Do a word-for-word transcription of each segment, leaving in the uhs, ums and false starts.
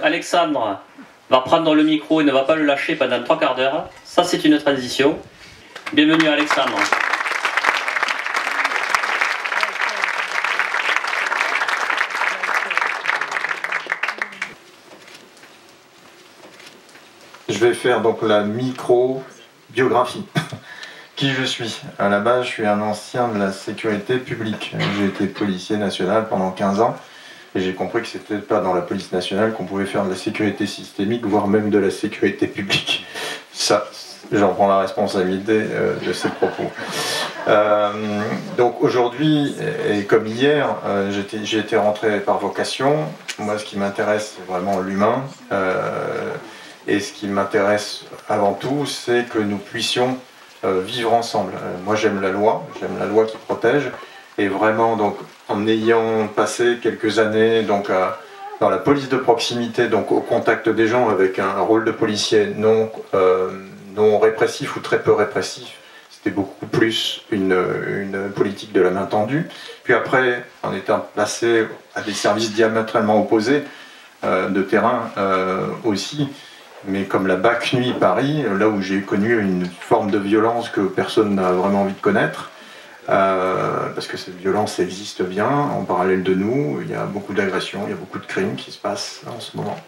Alexandre va prendre le micro et ne va pas le lâcher pendant trois quarts d'heure. Ça, c'est une transition. Bienvenue Alexandre. Je vais faire donc la micro-biographie. Qui je suis? À la base, je suis un ancien de la sécurité publique. J'ai été policier national pendant quinze ans et j'ai compris que c'était pas dans la police nationale qu'on pouvait faire de la sécurité systémique, voire même de la sécurité publique. Ça, j'en prends la responsabilité euh, de ces propos. Euh, donc aujourd'hui, et comme hier, euh, j'ai été rentré par vocation. Moi, ce qui m'intéresse, c'est vraiment l'humain. Euh, et ce qui m'intéresse avant tout, c'est que nous puissions Euh, vivre ensemble. Euh, moi j'aime la loi, j'aime la loi qui protège, et vraiment donc en ayant passé quelques années donc à, dans la police de proximité, donc au contact des gens avec un, un rôle de policier non, euh, non répressif ou très peu répressif, c'était beaucoup plus une, une politique de la main tendue. Puis après, en étant placé à des services diamétralement opposés euh, de terrain euh, aussi, mais comme la B A C Nuit Paris, là où j'ai connu une forme de violence que personne n'a vraiment envie de connaître, euh, parce que cette violence existe bien en parallèle de nous, il y a beaucoup d'agressions, il y a beaucoup de crimes qui se passent en ce moment.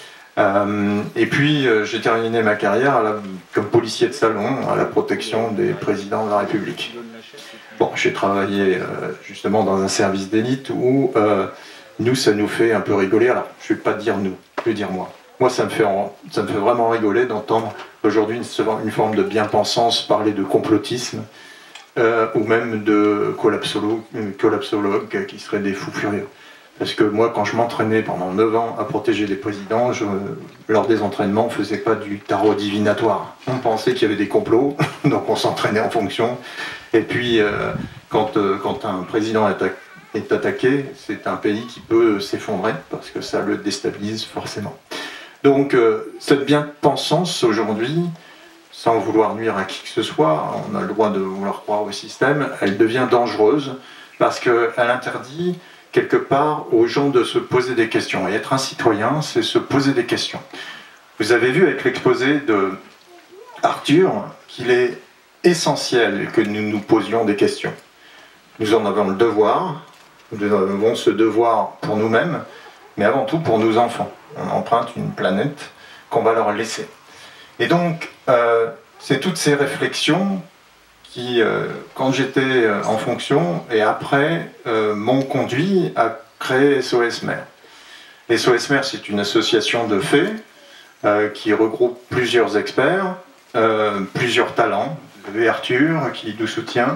Euh, et puis euh, j'ai terminé ma carrière à la, comme policier de salon à la protection des présidents de la République. Bon, j'ai travaillé euh, justement dans un service d'élite où euh, nous, ça nous fait un peu rigoler. Alors, je ne vais pas dire nous, je vais dire moi. Moi, ça me fait, ça me fait vraiment rigoler d'entendre aujourd'hui une, une forme de bien-pensance parler de complotisme euh, ou même de collapsologues, collapsologues qui seraient des fous furieux. Parce que moi, quand je m'entraînais pendant neuf ans à protéger des présidents, je, lors des entraînements, on ne faisait pas du tarot divinatoire. On pensait qu'il y avait des complots, donc on s'entraînait en fonction. Et puis, euh, quand, euh, quand un président est, est attaqué, c'est un pays qui peut s'effondrer, parce que ça le déstabilise forcément. Donc, euh, cette bien-pensance aujourd'hui, sans vouloir nuire à qui que ce soit, on a le droit de vouloir croire au système, elle devient dangereuse parce qu'elle interdit quelque part aux gens de se poser des questions. Et être un citoyen, c'est se poser des questions. Vous avez vu avec l'exposé de Arthur qu'il est essentiel que nous nous posions des questions. Nous en avons le devoir, nous avons ce devoir pour nous-mêmes, mais avant tout pour nos enfants. On emprunte une planète qu'on va leur laisser. Et donc, euh, c'est toutes ces réflexions qui, euh, quand j'étais en fonction et après, euh, m'ont conduit à créer S O S Mère. S O S Mère, c'est une association de faits euh, qui regroupe plusieurs experts, euh, plusieurs talents. Vous avez Arthur qui nous soutient.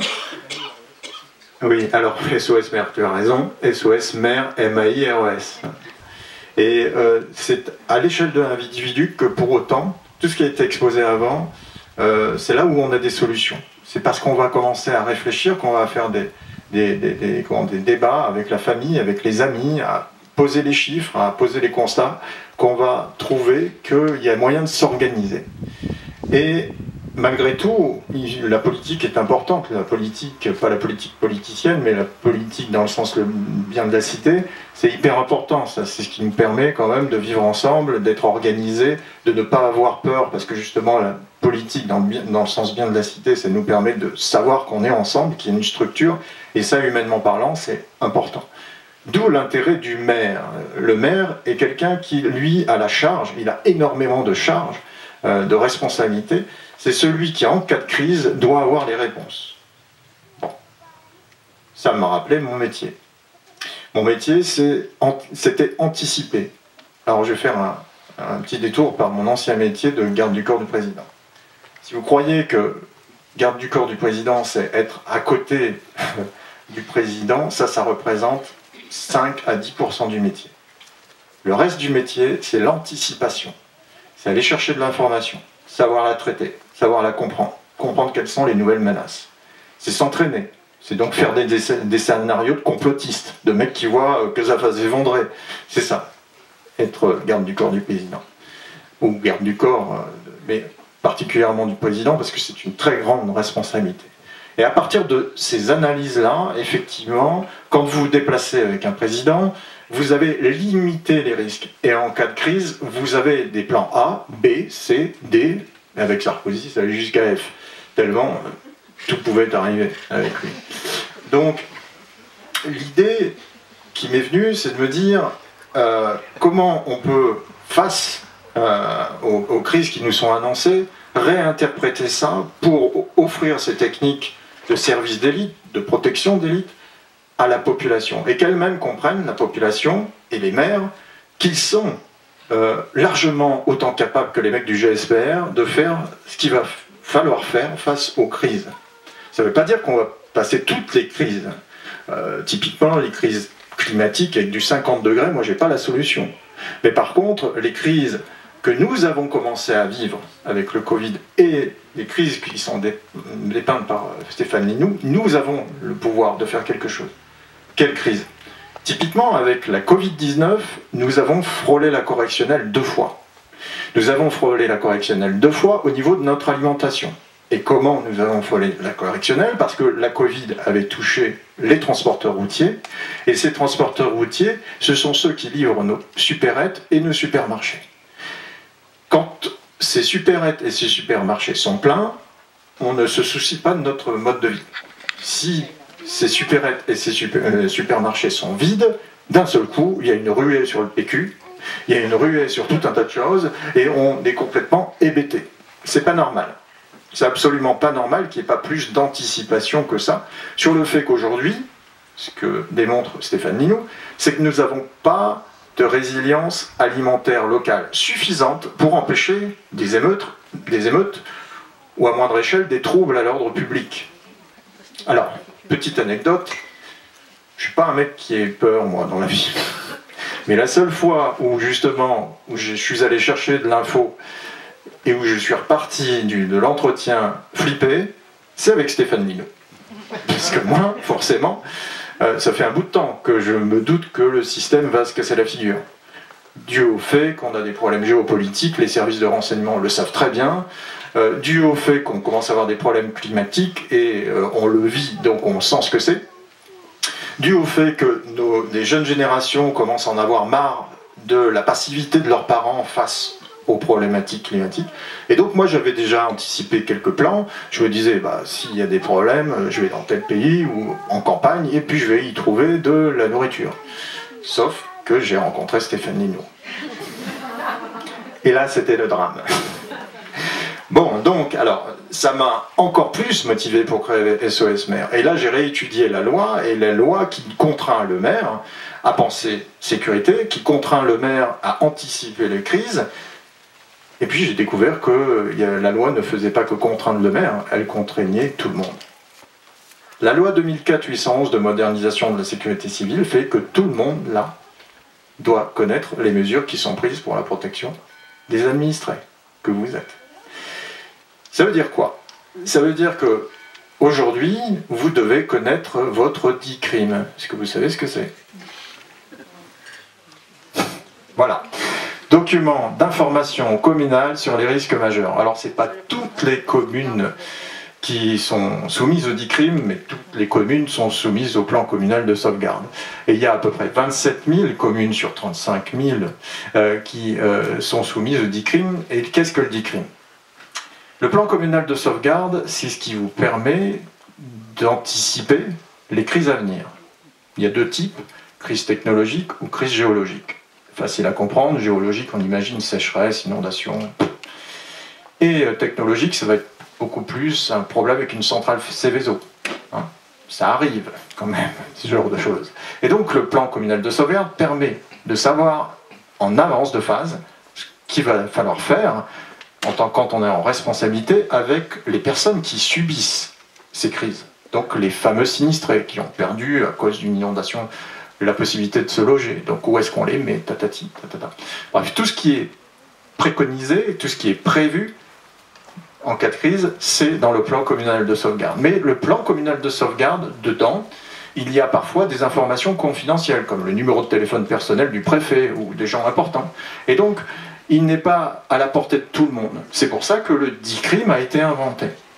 Oui, alors S O S Mère, tu as raison. S O S Mère, M A I R O S. Et euh, c'est à l'échelle de l'individu que pour autant, tout ce qui a été exposé avant, euh, c'est là où on a des solutions. C'est parce qu'on va commencer à réfléchir qu'on va faire des, des, des, des, comment, des débats avec la famille, avec les amis, à poser les chiffres, à poser les constats, qu'on va trouver qu'il y a moyen de s'organiser. Et malgré tout, la politique est importante. La politique, pas la politique politicienne, mais la politique dans le sens le bien de la cité, c'est hyper important. C'est ce qui nous permet quand même de vivre ensemble, d'être organisés, de ne pas avoir peur, parce que justement la politique dans le, bien, dans le sens bien de la cité, ça nous permet de savoir qu'on est ensemble, qu'il y a une structure, et ça, humainement parlant, c'est important. D'où l'intérêt du maire. Le maire est quelqu'un qui, lui, a la charge, il a énormément de charges, euh, de responsabilités. C'est celui qui, en cas de crise, doit avoir les réponses. Bon. Ça m'a rappelé mon métier. Mon métier, c'était anticiper. Alors, je vais faire un, un petit détour par mon ancien métier de garde du corps du président. Si vous croyez que garde du corps du président, c'est être à côté du président, ça, ça représente cinq à dix pour cent du métier. Le reste du métier, c'est l'anticipation. C'est aller chercher de l'information, savoir la traiter, savoir la comprendre, comprendre quelles sont les nouvelles menaces. C'est s'entraîner, c'est donc faire des, des, des scénarios de complotistes, de mecs qui voient que ça va s'effondrer. C'est ça, être garde du corps du président. Ou garde du corps, mais particulièrement du président, parce que c'est une très grande responsabilité. Et à partir de ces analyses-là, effectivement, quand vous vous déplacez avec un président, vous avez limité les risques. Et en cas de crise, vous avez des plans A, B, C, D. Avec Sarkozy, ça allait jusqu'à F. Tellement tout pouvait arriver avec lui. Donc, l'idée qui m'est venue, c'est de me dire euh, comment on peut, face euh, aux, aux crises qui nous sont annoncées, réinterpréter ça pour offrir ces techniques de service d'élite, de protection d'élite, à la population. Et qu'elle-même comprenne, la population et les maires, qu'ils sont euh, largement autant capables que les mecs du G S P R de faire ce qu'il va falloir faire face aux crises. Ça ne veut pas dire qu'on va passer toutes les crises. Euh, typiquement, les crises climatiques avec du cinquante degrés, moi, j'ai pas la solution. Mais par contre, les crises que nous avons commencé à vivre avec le Covid et les crises qui sont dépeintes par Stéphane Linou, nous avons le pouvoir de faire quelque chose. Quelle crise? Typiquement, avec la Covid dix-neuf, nous avons frôlé la correctionnelle deux fois. Nous avons frôlé la correctionnelle deux fois au niveau de notre alimentation. Et comment nous avons frôlé la correctionnelle? Parce que la Covid avait touché les transporteurs routiers, et ces transporteurs routiers, ce sont ceux qui livrent nos supérettes et nos supermarchés. Quand ces supérettes et ces supermarchés sont pleins, on ne se soucie pas de notre mode de vie. Si ces supérettes et ces super, euh, supermarchés sont vides, d'un seul coup, il y a une ruée sur le P Q, il y a une ruée sur tout un tas de choses, et on est complètement hébété. C'est pas normal. C'est absolument pas normal qu'il n'y ait pas plus d'anticipation que ça sur le fait qu'aujourd'hui, ce que démontre Stéphane Linou, c'est que nous n'avons pas de résilience alimentaire locale suffisante pour empêcher des émeutes, des émeutes ou à moindre échelle des troubles à l'ordre public. Alors, petite anecdote, je ne suis pas un mec qui ait peur, moi, dans la vie. Mais la seule fois où, justement, où je suis allé chercher de l'info et où je suis reparti du, de l'entretien flippé, c'est avec Stéphane Linou. Parce que moi, forcément, euh, ça fait un bout de temps que je me doute que le système va se casser la figure. Dû au fait qu'on a des problèmes géopolitiques, les services de renseignement le savent très bien, euh, dû au fait qu'on commence à avoir des problèmes climatiques, et euh, on le vit, donc on sent ce que c'est, dû au fait que nos, les jeunes générations commencent à en avoir marre de la passivité de leurs parents face aux problématiques climatiques. Et donc moi j'avais déjà anticipé quelques plans. Je me disais, bah, s'il y a des problèmes, je vais dans tel pays ou en campagne, et puis je vais y trouver de la nourriture. Sauf que j'ai rencontré Stéphane Linou. Et là c'était le drame. Bon, donc, alors, ça m'a encore plus motivé pour créer S O S Maire. Et là j'ai réétudié la loi, et la loi qui contraint le maire à penser sécurité, qui contraint le maire à anticiper les crises. Et puis j'ai découvert que la loi ne faisait pas que contraindre le maire, elle contraignait tout le monde. La loi deux mille quatre huit cent onze de modernisation de la sécurité civile fait que tout le monde, là, doit connaître les mesures qui sont prises pour la protection des administrés que vous êtes. Ça veut dire quoi? Ça veut dire que aujourd'hui, vous devez connaître votre D I C R I M. Est-ce que vous savez ce que c'est? Voilà. Document d'information communale sur les risques majeurs. Alors, ce n'est pas toutes les communes qui sont soumises au D I C R I M, mais toutes les communes sont soumises au plan communal de sauvegarde. Et il y a à peu près vingt-sept mille communes sur trente-cinq mille euh, qui euh, sont soumises au D I C R I M. Et qu'est-ce que le D I C R I M? Le plan communal de sauvegarde, c'est ce qui vous permet d'anticiper les crises à venir. Il y a deux types, crise technologique ou crise géologique. Facile à comprendre, géologique, on imagine sécheresse, inondation. Et euh, technologique, ça va être beaucoup plus un problème avec une centrale Céveso. Hein, ça arrive quand même, ce genre de choses. Et donc le plan communal de sauvegarde permet de savoir en avance de phase ce qu'il va falloir faire en tant quand on est en responsabilité avec les personnes qui subissent ces crises. Donc les fameux sinistrés qui ont perdu à cause d'une inondation la possibilité de se loger. Donc où est-ce qu'on les met, tatati, tatata. Bref, tout ce qui est préconisé, tout ce qui est prévu en cas de crise, c'est dans le plan communal de sauvegarde. Mais le plan communal de sauvegarde, dedans, il y a parfois des informations confidentielles, comme le numéro de téléphone personnel du préfet ou des gens importants. Et donc, il n'est pas à la portée de tout le monde. C'est pour ça que le D I C R I M a été inventé.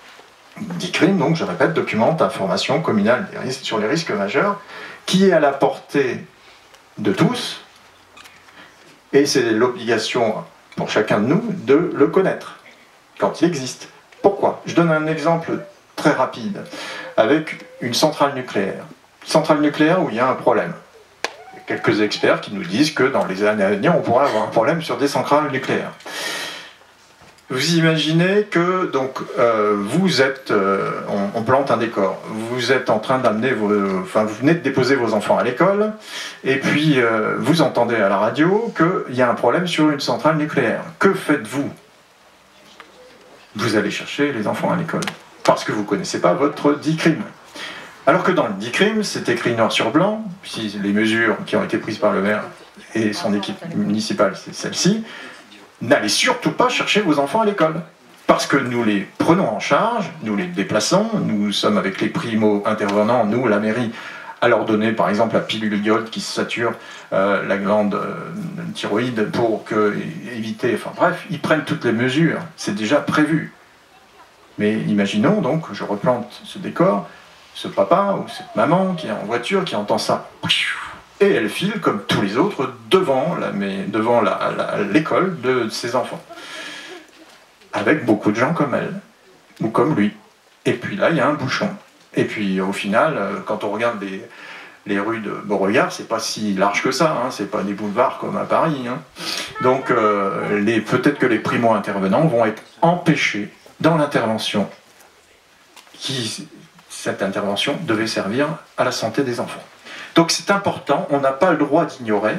DICRIM, donc je répète, documente information communale des risques, sur les risques majeurs, qui est à la portée de tous, et c'est l'obligation pour chacun de nous de le connaître, quand il existe. Pourquoi? Je donne un exemple très rapide, avec une centrale nucléaire. Centrale nucléaire où il y a un problème. Il y a quelques experts qui nous disent que dans les années à venir, on pourra avoir un problème sur des centrales nucléaires. Vous imaginez que donc euh, vous êtes, euh, on, on plante un décor, vous êtes en train d'amener vos, enfin vous venez de déposer vos enfants à l'école, et puis euh, vous entendez à la radio qu'il y a un problème sur une centrale nucléaire. Que faites-vous? Vous allez chercher les enfants à l'école, parce que vous ne connaissez pas votre DICRIM. Alors que dans le DICRIM, c'est écrit noir sur blanc, si les mesures qui ont été prises par le maire et son équipe municipale, c'est celle-ci. N'allez surtout pas chercher vos enfants à l'école. Parce que nous les prenons en charge, nous les déplaçons, nous sommes avec les primo-intervenants, nous, la mairie, à leur donner par exemple la pilule iode qui sature euh, la glande euh, thyroïde pour que, éviter, enfin bref, ils prennent toutes les mesures, c'est déjà prévu. Mais imaginons donc, je replante ce décor, ce papa ou cette maman qui est en voiture, qui entend ça. Et elle file, comme tous les autres, devant la, mais devant l'école de ses enfants. Avec beaucoup de gens comme elle, ou comme lui. Et puis là, il y a un bouchon. Et puis au final, quand on regarde les, les rues de Beauregard, c'est pas si large que ça, hein, c'est pas des boulevards comme à Paris. Hein. Donc euh, peut-être que les primo-intervenants vont être empêchés dans l'intervention. Qui, cette intervention devait servir à la santé des enfants. Donc c'est important, on n'a pas le droit d'ignorer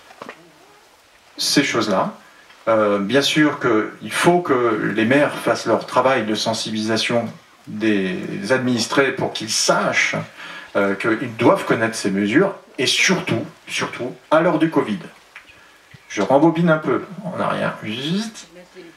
ces choses-là. Euh, bien sûr qu'il faut que les maires fassent leur travail de sensibilisation des administrés pour qu'ils sachent euh, qu'ils doivent connaître ces mesures, et surtout, surtout, à l'heure du Covid. Je rembobine un peu en arrière. Juste.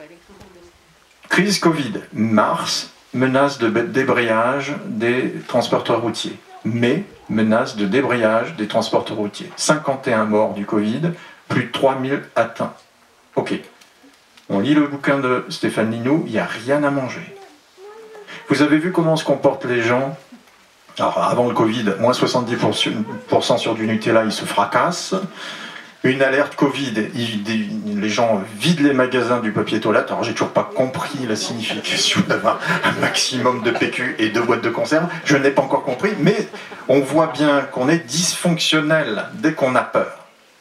Crise Covid, mars, menace de débrayage des transporteurs routiers. Mai, menace de débrayage des transporteurs routiers. cinquante et un morts du Covid, plus de trois mille atteints. Ok. On lit le bouquin de Stéphane Linou, il n'y a rien à manger. Vous avez vu comment se comportent les gens? Alors, avant le Covid, moins soixante-dix pour cent sur du Nutella, ils se fracassent. Une alerte Covid, il, les gens vident les magasins du papier toilette. Alors j'ai toujours pas compris la signification d'avoir un maximum de P Q et deux boîtes de conserve. Je n'ai pas encore compris, mais on voit bien qu'on est dysfonctionnel dès qu'on a peur.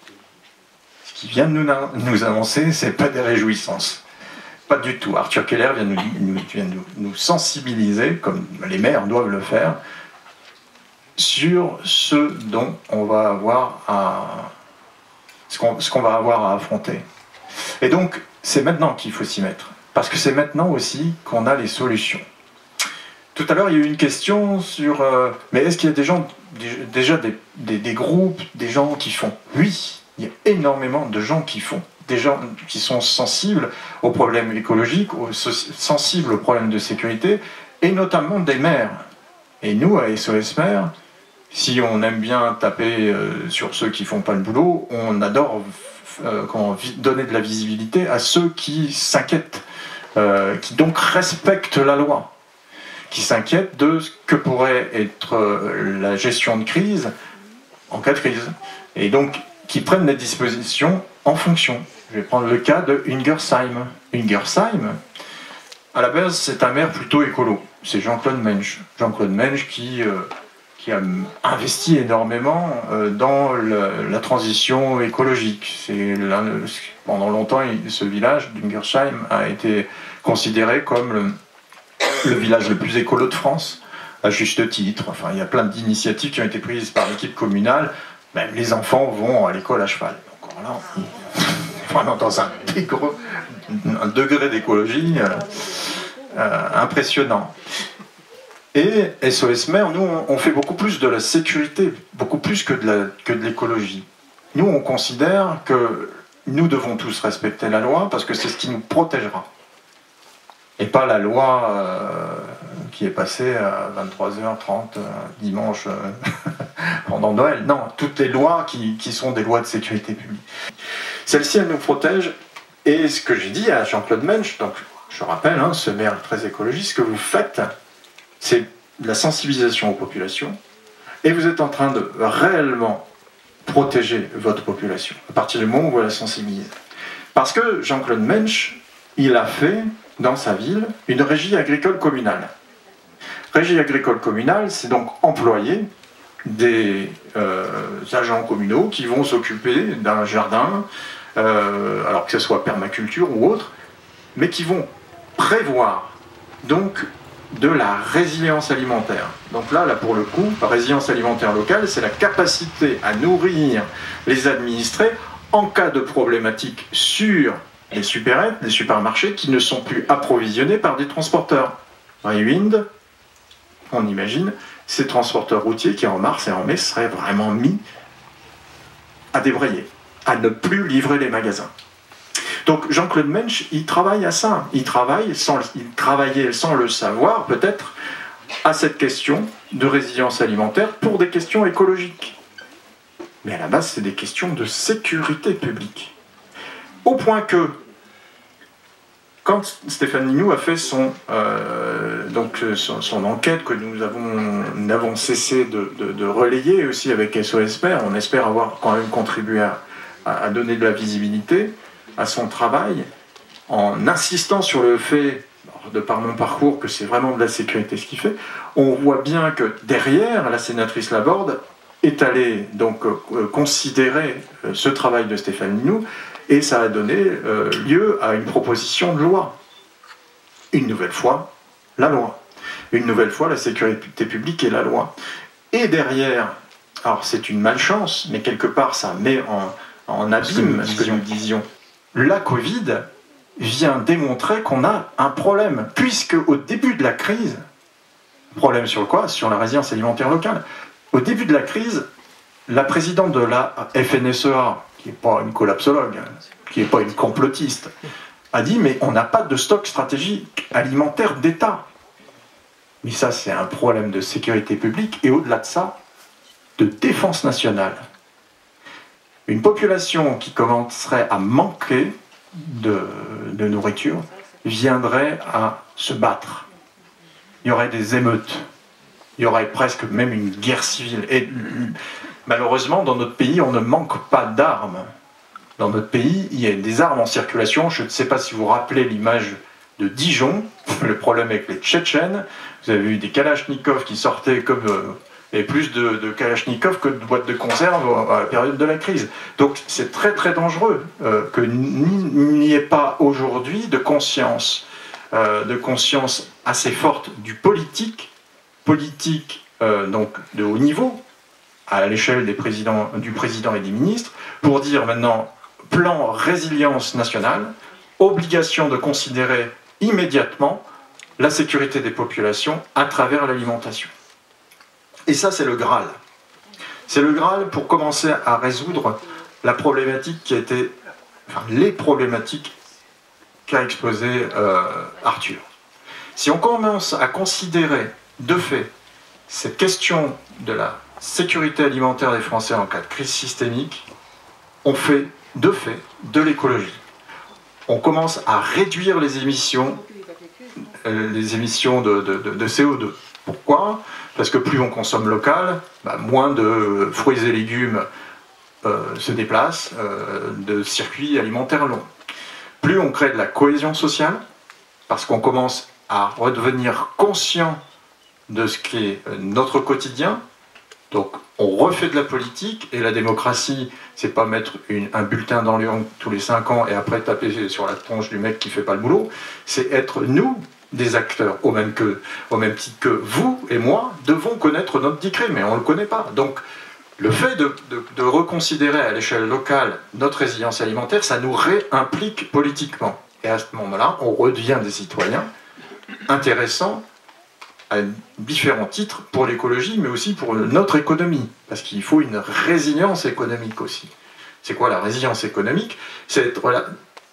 Ce qui vient de nous, nous annoncer, c'est pas des réjouissances. Pas du tout. Arthur Keller vient, nous, nous, vient nous, nous sensibiliser, comme les maires doivent le faire, sur ce dont on va avoir à... ce qu'on ce qu'on va avoir à affronter. Et donc, c'est maintenant qu'il faut s'y mettre. Parce que c'est maintenant aussi qu'on a les solutions. Tout à l'heure, il y a eu une question sur... Euh, mais est-ce qu'il y a des gens, des, déjà des, des, des groupes, des gens qui font? Oui, il y a énormément de gens qui font. Des gens qui sont sensibles aux problèmes écologiques, aux, sensibles aux problèmes de sécurité, et notamment des maires. Et nous, à S O S Maires, si on aime bien taper euh, sur ceux qui font pas le boulot, on adore euh, comment, donner de la visibilité à ceux qui s'inquiètent, euh, qui donc respectent la loi, qui s'inquiètent de ce que pourrait être euh, la gestion de crise en cas de crise, et donc qui prennent les dispositions en fonction. Je vais prendre le cas de Ingersheim. Ingersheim, à la base, c'est un maire plutôt écolo. C'est Jean-Claude Mensch. Jean-Claude Mensch qui... Euh, qui a investi énormément dans le, la transition écologique. C'est pendant longtemps, ce village d'Ingersheim a été considéré comme le, le village le plus écolo de France, à juste titre. Enfin, il y a plein d'initiatives qui ont été prises par l'équipe communale. Même les enfants vont à l'école à cheval. Donc là, on est vraiment dans un, dégre, un degré d'écologie euh, euh, impressionnant. Et S O S Maires, nous, on fait beaucoup plus de la sécurité, beaucoup plus que de l'écologie. Nous, on considère que nous devons tous respecter la loi parce que c'est ce qui nous protégera. Et pas la loi euh, qui est passée à vingt-trois heures trente euh, dimanche euh, pendant Noël. Non, toutes les lois qui, qui sont des lois de sécurité publique. Celle-ci, elle nous protège. Et ce que j'ai dit à Jean-Claude Mensch, donc je rappelle, hein, ce maire très écologiste, ce que vous faites, c'est la sensibilisation aux populations, et vous êtes en train de réellement protéger votre population, à partir du moment où vous la sensibilisez. Parce que Jean-Claude Mensch, il a fait, dans sa ville, une régie agricole communale. Régie agricole communale, c'est donc employer des euh, agents communaux qui vont s'occuper d'un jardin, euh, alors que ce soit permaculture ou autre, mais qui vont prévoir donc de la résilience alimentaire. Donc là, là pour le coup, la résilience alimentaire locale, c'est la capacité à nourrir les administrés en cas de problématique sur les supérettes, les supermarchés qui ne sont plus approvisionnés par des transporteurs. Rewind, on imagine, ces transporteurs routiers qui en mars et en mai seraient vraiment mis à débrayer, à ne plus livrer les magasins. Donc Jean-Claude Mensch, il travaille à ça, il travaille, sans, il travaillait sans le savoir peut-être, à cette question de résilience alimentaire pour des questions écologiques. Mais à la base, c'est des questions de sécurité publique. Au point que, quand Stéphane Linou a fait son, euh, donc son, son enquête que nous avons, nous avons cessé de, de, de relayer aussi avec S O S Père, on espère avoir quand même contribué à, à donner de la visibilité à son travail, en insistant sur le fait, de par mon parcours, que c'est vraiment de la sécurité ce qu'il fait, on voit bien que derrière, la sénatrice Laborde est allée donc euh, considérer euh, ce travail de Stéphane Linou, et ça a donné euh, lieu à une proposition de loi. Une nouvelle fois, la loi. Une nouvelle fois, la sécurité publique et la loi. Et derrière, alors c'est une malchance, mais quelque part ça met en, en abîme ce que nous disions. La Covid vient démontrer qu'on a un problème, puisque au début de la crise, problème sur quoi? Sur la résilience alimentaire locale. Au début de la crise, la présidente de la F N S E A, qui n'est pas une collapsologue, qui n'est pas une complotiste, a dit mais on n'a pas de stock stratégique alimentaire d'État. Mais ça c'est un problème de sécurité publique et au-delà de ça, de défense nationale. Une population qui commencerait à manquer de, de nourriture viendrait à se battre. Il y aurait des émeutes. Il y aurait presque même une guerre civile. Et malheureusement, dans notre pays, on ne manque pas d'armes. Dans notre pays, il y a des armes en circulation. Je ne sais pas si vous vous rappelez l'image de Dijon, le problème avec les Tchétchènes. Vous avez vu des Kalachnikovs qui sortaient comme... Euh, et plus de, de Kalachnikov que de boîtes de conserve à la période de la crise. Donc c'est très très dangereux euh, que n'y ait pas aujourd'hui de conscience, euh, de conscience assez forte du politique, politique euh, donc de haut niveau, à l'échelle des présidents, du président et des ministres, pour dire maintenant plan résilience nationale, obligation de considérer immédiatement la sécurité des populations à travers l'alimentation. Et ça, c'est le Graal. C'est le Graal pour commencer à résoudre la problématique qui a été, enfin, les problématiques qu'a exposé euh, Arthur. Si on commence à considérer de fait cette question de la sécurité alimentaire des Français en cas de crise systémique, on fait de fait de l'écologie. On commence à réduire les émissions, euh, les émissions de, de, de, de C O deux. Pourquoi ? Parce que plus on consomme local, bah, moins de fruits et légumes euh, se déplacent, euh, de circuits alimentaires longs. Plus on crée de la cohésion sociale, parce qu'on commence à redevenir conscient de ce qu'est notre quotidien. Donc on refait de la politique, et la démocratie, c'est pas mettre une, un bulletin dans l'urne tous les cinq ans et après taper sur la tronche du mec qui fait pas le boulot, c'est être nous, des acteurs, au même, que, au même titre que vous et moi devons connaître notre décret, mais on ne le connaît pas. Donc le fait de, de, de reconsidérer à l'échelle locale notre résilience alimentaire, ça nous réimplique politiquement. Et à ce moment-là, on redevient des citoyens intéressants à différents titres pour l'écologie, mais aussi pour notre économie, parce qu'il faut une résilience économique aussi. C'est quoi la résilience économique? C'est être voilà,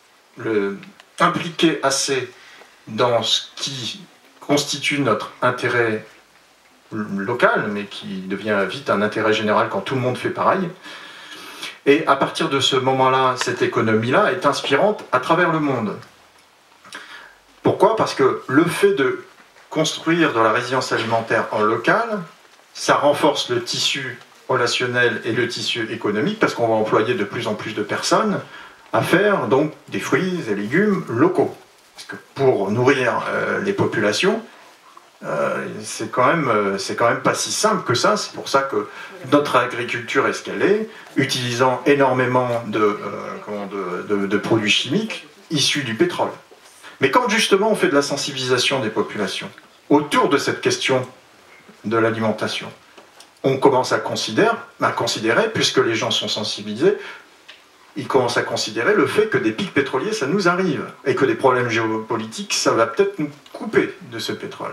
le, impliqué assez dans ce qui constitue notre intérêt local, mais qui devient vite un intérêt général quand tout le monde fait pareil. Et à partir de ce moment-là, cette économie-là est inspirante à travers le monde. Pourquoi? Parce que le fait de construire de la résilience alimentaire en local, ça renforce le tissu relationnel et le tissu économique, parce qu'on va employer de plus en plus de personnes à faire donc des fruits et légumes locaux. Parce que pour nourrir euh, les populations, euh, c'est quand même, euh, c'est quand même pas si simple que ça. C'est pour ça que notre agriculture est ce qu'elle est, utilisant énormément de, euh, comment, de, de, de produits chimiques issus du pétrole. Mais quand justement on fait de la sensibilisation des populations autour de cette question de l'alimentation, on commence à considérer, à considérer, puisque les gens sont sensibilisés, ils commencent à considérer le fait que des pics pétroliers, ça nous arrive, et que des problèmes géopolitiques, ça va peut-être nous couper de ce pétrole.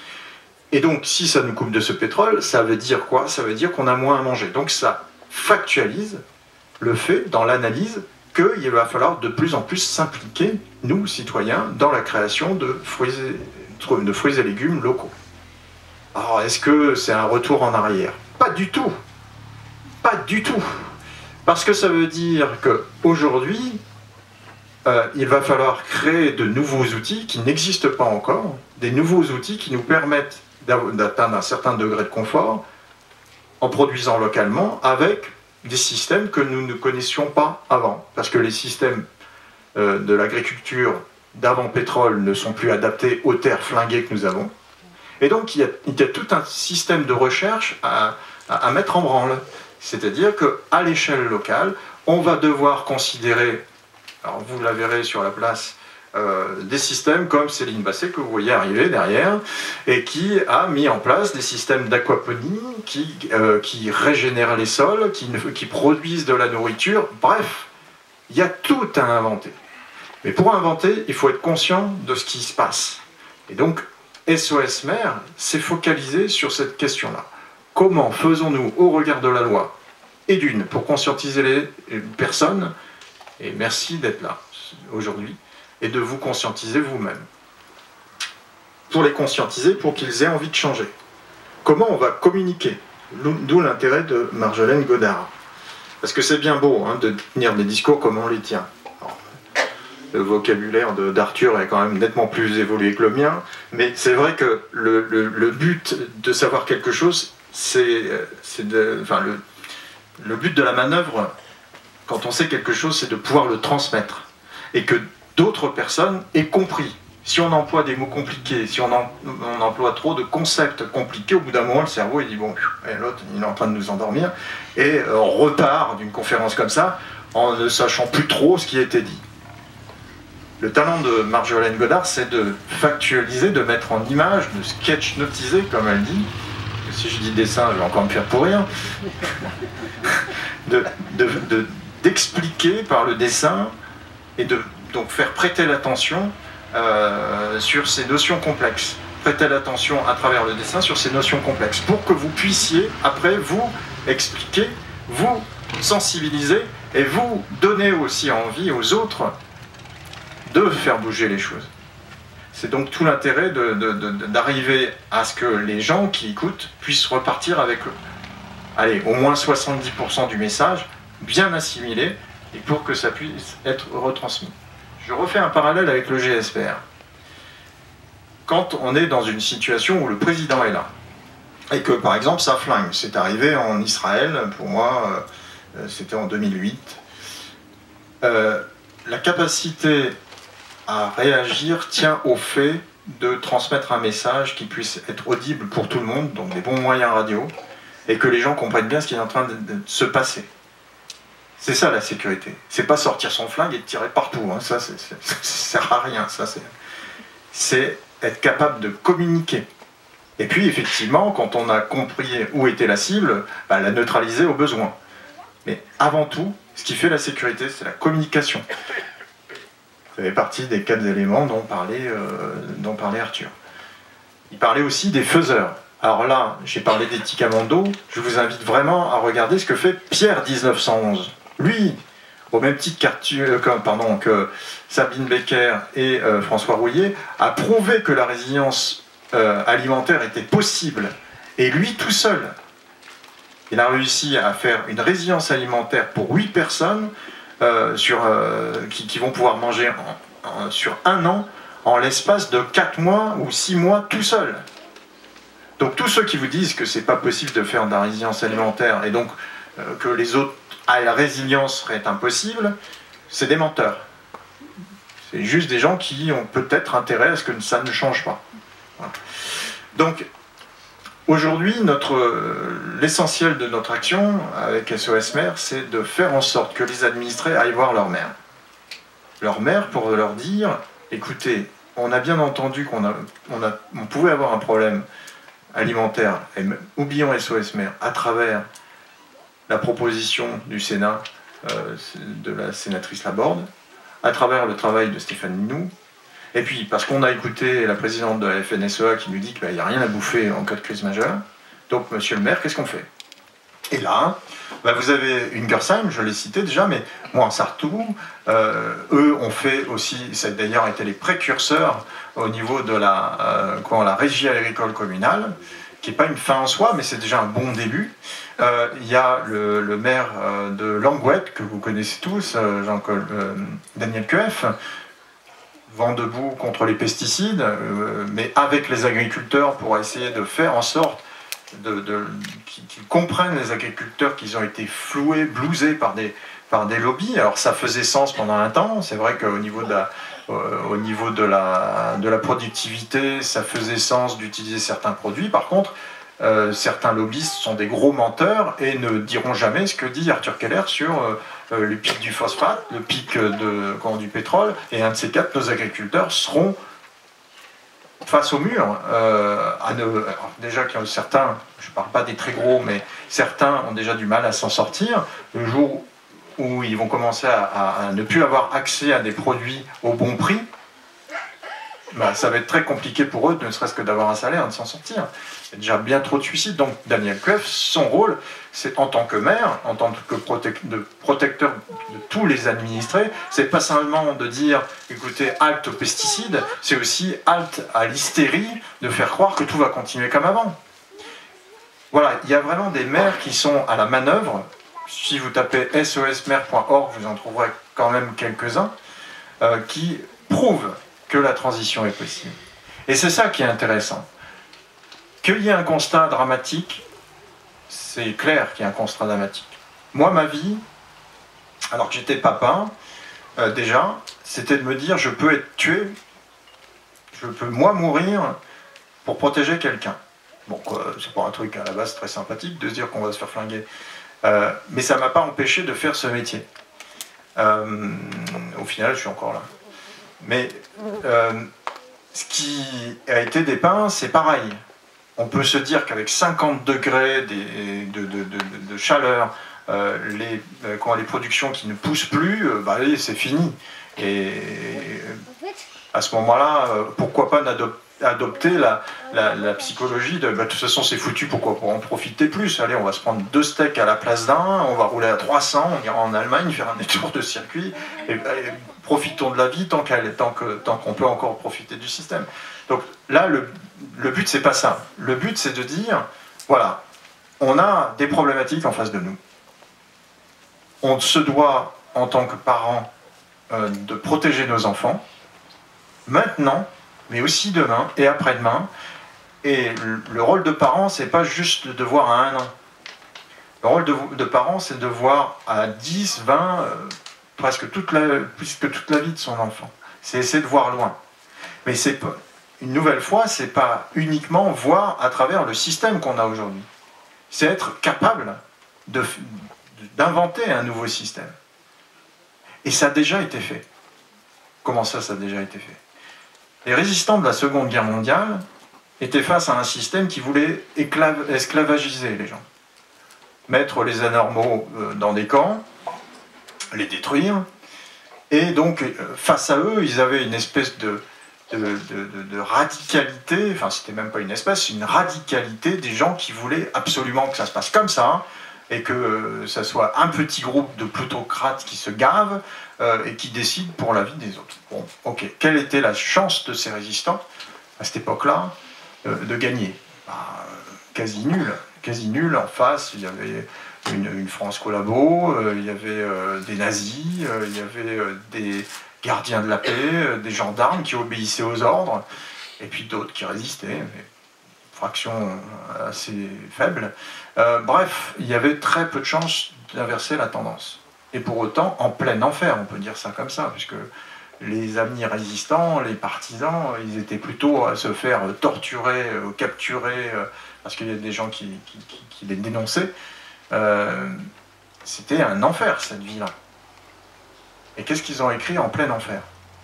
Et donc, si ça nous coupe de ce pétrole, ça veut dire quoi? Ça veut dire qu'on a moins à manger. Donc ça factualise le fait, dans l'analyse, qu'il va falloir de plus en plus s'impliquer, nous, citoyens, dans la création de fruits et, de fruits et légumes locaux. Alors, est-ce que c'est un retour en arrière? Pas du tout. Pas du tout. Parce que ça veut dire qu'aujourd'hui, euh, il va falloir créer de nouveaux outils qui n'existent pas encore, des nouveaux outils qui nous permettent d'atteindre un certain degré de confort en produisant localement avec des systèmes que nous ne connaissions pas avant. Parce que les systèmes euh, de l'agriculture d'avant pétrole ne sont plus adaptés aux terres flinguées que nous avons. Et donc il y a, il y a tout un système de recherche à, à, à mettre en branle. C'est-à-dire qu'à l'échelle locale, on va devoir considérer, alors vous la verrez sur la place, euh, des systèmes comme Céline Basset, que vous voyez arriver derrière, et qui a mis en place des systèmes d'aquaponie qui, euh, qui régénèrent les sols, qui, qui produisent de la nourriture. Bref, il y a tout à inventer. Mais pour inventer, il faut être conscient de ce qui se passe. Et donc, S O S Mer s'est focalisé sur cette question-là. Comment faisons-nous, au regard de la loi, et d'une, pour conscientiser les personnes, et merci d'être là aujourd'hui, et de vous conscientiser vous-même. Pour les conscientiser, pour qu'ils aient envie de changer. Comment on va communiquer? D'où l'intérêt de Marjolaine Godard. Parce que c'est bien beau hein, de tenir des discours comme on les tient. Alors, le vocabulaire d'Arthur est quand même nettement plus évolué que le mien, mais c'est vrai que le, le, le but de savoir quelque chose, c'est de, enfin, le, le but de la manœuvre, quand on sait quelque chose, c'est de pouvoir le transmettre. Et que d'autres personnes aient compris. Si on emploie des mots compliqués, si on, en, on emploie trop de concepts compliqués, au bout d'un moment, le cerveau, il dit, bon, l'autre, il est en train de nous endormir, et on repart d'une conférence comme ça, en ne sachant plus trop ce qui a été dit. Le talent de Marjolaine Godard, c'est de factualiser, de mettre en image, de sketch-notiser, comme elle dit. Si je dis dessin, je vais encore me faire pourrir. de, de, de, d'expliquer par le dessin et de donc faire prêter l'attention euh, sur ces notions complexes. Prêter l'attention à travers le dessin sur ces notions complexes pour que vous puissiez après vous expliquer, vous sensibiliser et vous donner aussi envie aux autres de faire bouger les choses. C'est donc tout l'intérêt de, de, de, d'arriver à ce que les gens qui écoutent puissent repartir avec, allez, au moins soixante-dix pour cent du message bien assimilé et pour que ça puisse être retransmis. Je refais un parallèle avec le G S P R. Quand on est dans une situation où le président est là, et que par exemple ça flingue, c'est arrivé en Israël, pour moi euh, c'était en deux mille huit, euh, la capacité à réagir tient au fait de transmettre un message qui puisse être audible pour tout le monde, donc des bons moyens radio, et que les gens comprennent bien ce qui est en train de, de se passer. C'est ça la sécurité. C'est pas sortir son flingue et tirer partout, hein. Ça, c'est, c'est, ça sert à rien. Ça, c'est, c'est être capable de communiquer. Et puis effectivement, quand on a compris où était la cible, bah, la neutraliser au besoin. Mais avant tout, ce qui fait la sécurité, c'est la communication. Ça fait partie des quatre éléments dont parlait, euh, dont parlait Arthur. Il parlait aussi des faiseurs. Alors là, j'ai parlé des Ticamondo, je vous invite vraiment à regarder ce que fait Pierre mille neuf cent onze. Lui, au même titre qu'Arthur, que, pardon, que Sabine Becker et euh, François Rouillet, a prouvé que la résilience euh, alimentaire était possible. Et lui tout seul, il a réussi à faire une résilience alimentaire pour huit personnes euh, sur, euh, qui, qui vont pouvoir manger en, en, sur un an en l'espace de quatre mois ou six mois tout seul. Donc tous ceux qui vous disent que c'est pas possible de faire de la résilience alimentaire et donc euh, que les autres à la résilience serait impossible, c'est des menteurs. C'est juste des gens qui ont peut-être intérêt à ce que ça ne change pas. Voilà. Donc aujourd'hui, l'essentiel de notre action avec S O S Mère, c'est de faire en sorte que les administrés aillent voir leur maire. Leur maire pour leur dire, écoutez, on a bien entendu qu'on a, on a, on pouvait avoir un problème alimentaire, et oublions S O S Mère, à travers la proposition du Sénat euh, de la sénatrice Laborde, à travers le travail de Stéphane Linou, et puis parce qu'on a écouté la présidente de la F N S E A qui nous dit qu'il n'y a rien à bouffer en cas de crise majeure. Donc, monsieur le maire, qu'est-ce qu'on fait? Et là, bah, vous avez Ungersheim, je l'ai cité déjà, mais moi en Sartou, euh, eux ont fait aussi, ça a d'ailleurs été les précurseurs au niveau de la, euh, quoi, la régie agricole communale, qui n'est pas une fin en soi, mais c'est déjà un bon début. Euh, il y a le, le maire euh, de Langouette, que vous connaissez tous, euh, Jean euh, Daniel Coeuf, vent debout contre les pesticides, euh, mais avec les agriculteurs pour essayer de faire en sorte de, de, qu'ils qu'ils comprennent, les agriculteurs, qu'ils ont été floués, blousés par des, par des lobbies. Alors ça faisait sens pendant un temps, c'est vrai qu'au niveau de la, euh, au niveau de la, de la productivité, ça faisait sens d'utiliser certains produits. Par contre, Euh, certains lobbyistes sont des gros menteurs et ne diront jamais ce que dit Arthur Keller sur euh, le pic du phosphate, le pic de, quand, du pétrole, et un de ces quatre, nos agriculteurs seront face au mur. Euh, à ne, alors déjà qu'il y a certains, je ne parle pas des très gros, mais certains ont déjà du mal à s'en sortir. Le jour où ils vont commencer à, à, à ne plus avoir accès à des produits au bon prix, bah, ça va être très compliqué pour eux, ne serait-ce que d'avoir un salaire, de s'en sortir. Il y a déjà bien trop de suicides. Donc Daniel Coeuf, son rôle, c'est en tant que maire, en tant que protec de protecteur de tous les administrés, c'est pas seulement de dire, écoutez, halte aux pesticides, c'est aussi halte à l'hystérie, de faire croire que tout va continuer comme avant. Voilà, il y a vraiment des maires qui sont à la manœuvre. Si vous tapez S O S maire point org, vous en trouverez quand même quelques-uns, euh, qui prouvent que la transition est possible. Et c'est ça qui est intéressant. Qu'il y ait un constat dramatique, c'est clair qu'il y a un constat dramatique. Moi, ma vie, alors que j'étais papa, euh, déjà, c'était de me dire, je peux être tué, je peux moi mourir pour protéger quelqu'un. Bon, c'est pas un truc à la base très sympathique de se dire qu'on va se faire flinguer. Euh, mais ça ne m'a pas empêché de faire ce métier. Euh, au final, je suis encore là. Mais euh, ce qui a été dépeint, c'est pareil. On peut se dire qu'avec cinquante degrés de, de, de, de, de chaleur, euh, les, euh, quand les productions qui ne poussent plus, euh, bah, c'est fini. Et à ce moment-là, euh, pourquoi pas adopter la, la, la psychologie de bah, de toute façon c'est foutu, pourquoi pour en profiter plus? Allez, on va se prendre deux steaks à la place d'un, on va rouler à trois cents, on ira en Allemagne faire un tour de circuit, et, et profitons de la vie tant qu'elle tant que tant qu'on peut encore profiter du système. Donc là, le, le but c'est pas ça. Le but c'est de dire, voilà, on a des problématiques en face de nous. On se doit, en tant que parents, euh, de protéger nos enfants, maintenant, mais aussi demain et après-demain. Et le rôle de parent, c'est pas juste de voir à un an. Le rôle de, de parent, c'est de voir à dix, vingt, euh, presque toute la, presque toute la vie de son enfant. C'est essayer de voir loin. Mais c'est pas, une nouvelle fois, c'est pas uniquement voir à travers le système qu'on a aujourd'hui. C'est être capable de, d'inventer un nouveau système. Et ça a déjà été fait. Comment ça, ça a déjà été fait? Les résistants de la Seconde Guerre mondiale étaient face à un système qui voulait esclavagiser les gens. Mettre les anormaux dans des camps, les détruire, et donc face à eux, ils avaient une espèce de, de, de, de, de radicalité, enfin c'était même pas une espèce, c'est une radicalité des gens qui voulaient absolument que ça se passe comme ça, et que ça soit un petit groupe de plutocrates qui se gavent, Euh, et qui décide pour la vie des autres. Bon, ok. Quelle était la chance de ces résistants, à cette époque-là, euh, de gagner? Bah, euh, quasi nul. Quasi nul. En face, il y avait une, une France collabo, euh, il y avait euh, des nazis, euh, il y avait euh, des, gardiens de la paix, euh, des gendarmes qui obéissaient aux ordres, et puis d'autres qui résistaient, mais fraction assez faible. Euh, bref, il y avait très peu de chances d'inverser la tendance. Et pour autant, en plein enfer, on peut dire ça comme ça, puisque les amis résistants, les partisans, ils étaient plutôt à se faire torturer, euh, capturer, euh, parce qu'il y a des gens qui, qui, qui, qui les dénonçaient. Euh, C'était un enfer, cette vie-là. Et qu'est-ce qu'ils ont écrit en plein enfer?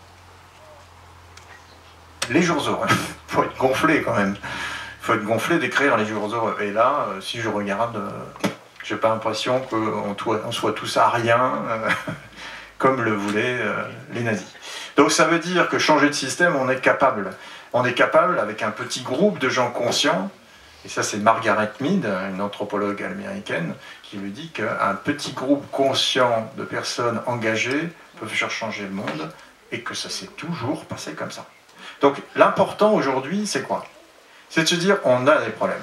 Les jours heureux. Il faut être gonflé quand même. Il faut être gonflé d'écrire les jours heureux. Et là, euh, si je regarde, euh, j'ai pas l'impression qu'on on soit tous ariens, euh, comme le voulaient euh, les nazis. Donc ça veut dire que changer de système, on est capable. On est capable, avec un petit groupe de gens conscients, et ça c'est Margaret Mead, une anthropologue américaine, qui lui dit qu'un petit groupe conscient de personnes engagées peut faire changer le monde, et que ça s'est toujours passé comme ça. Donc l'important aujourd'hui, c'est quoi? C'est de se dire, on a des problèmes.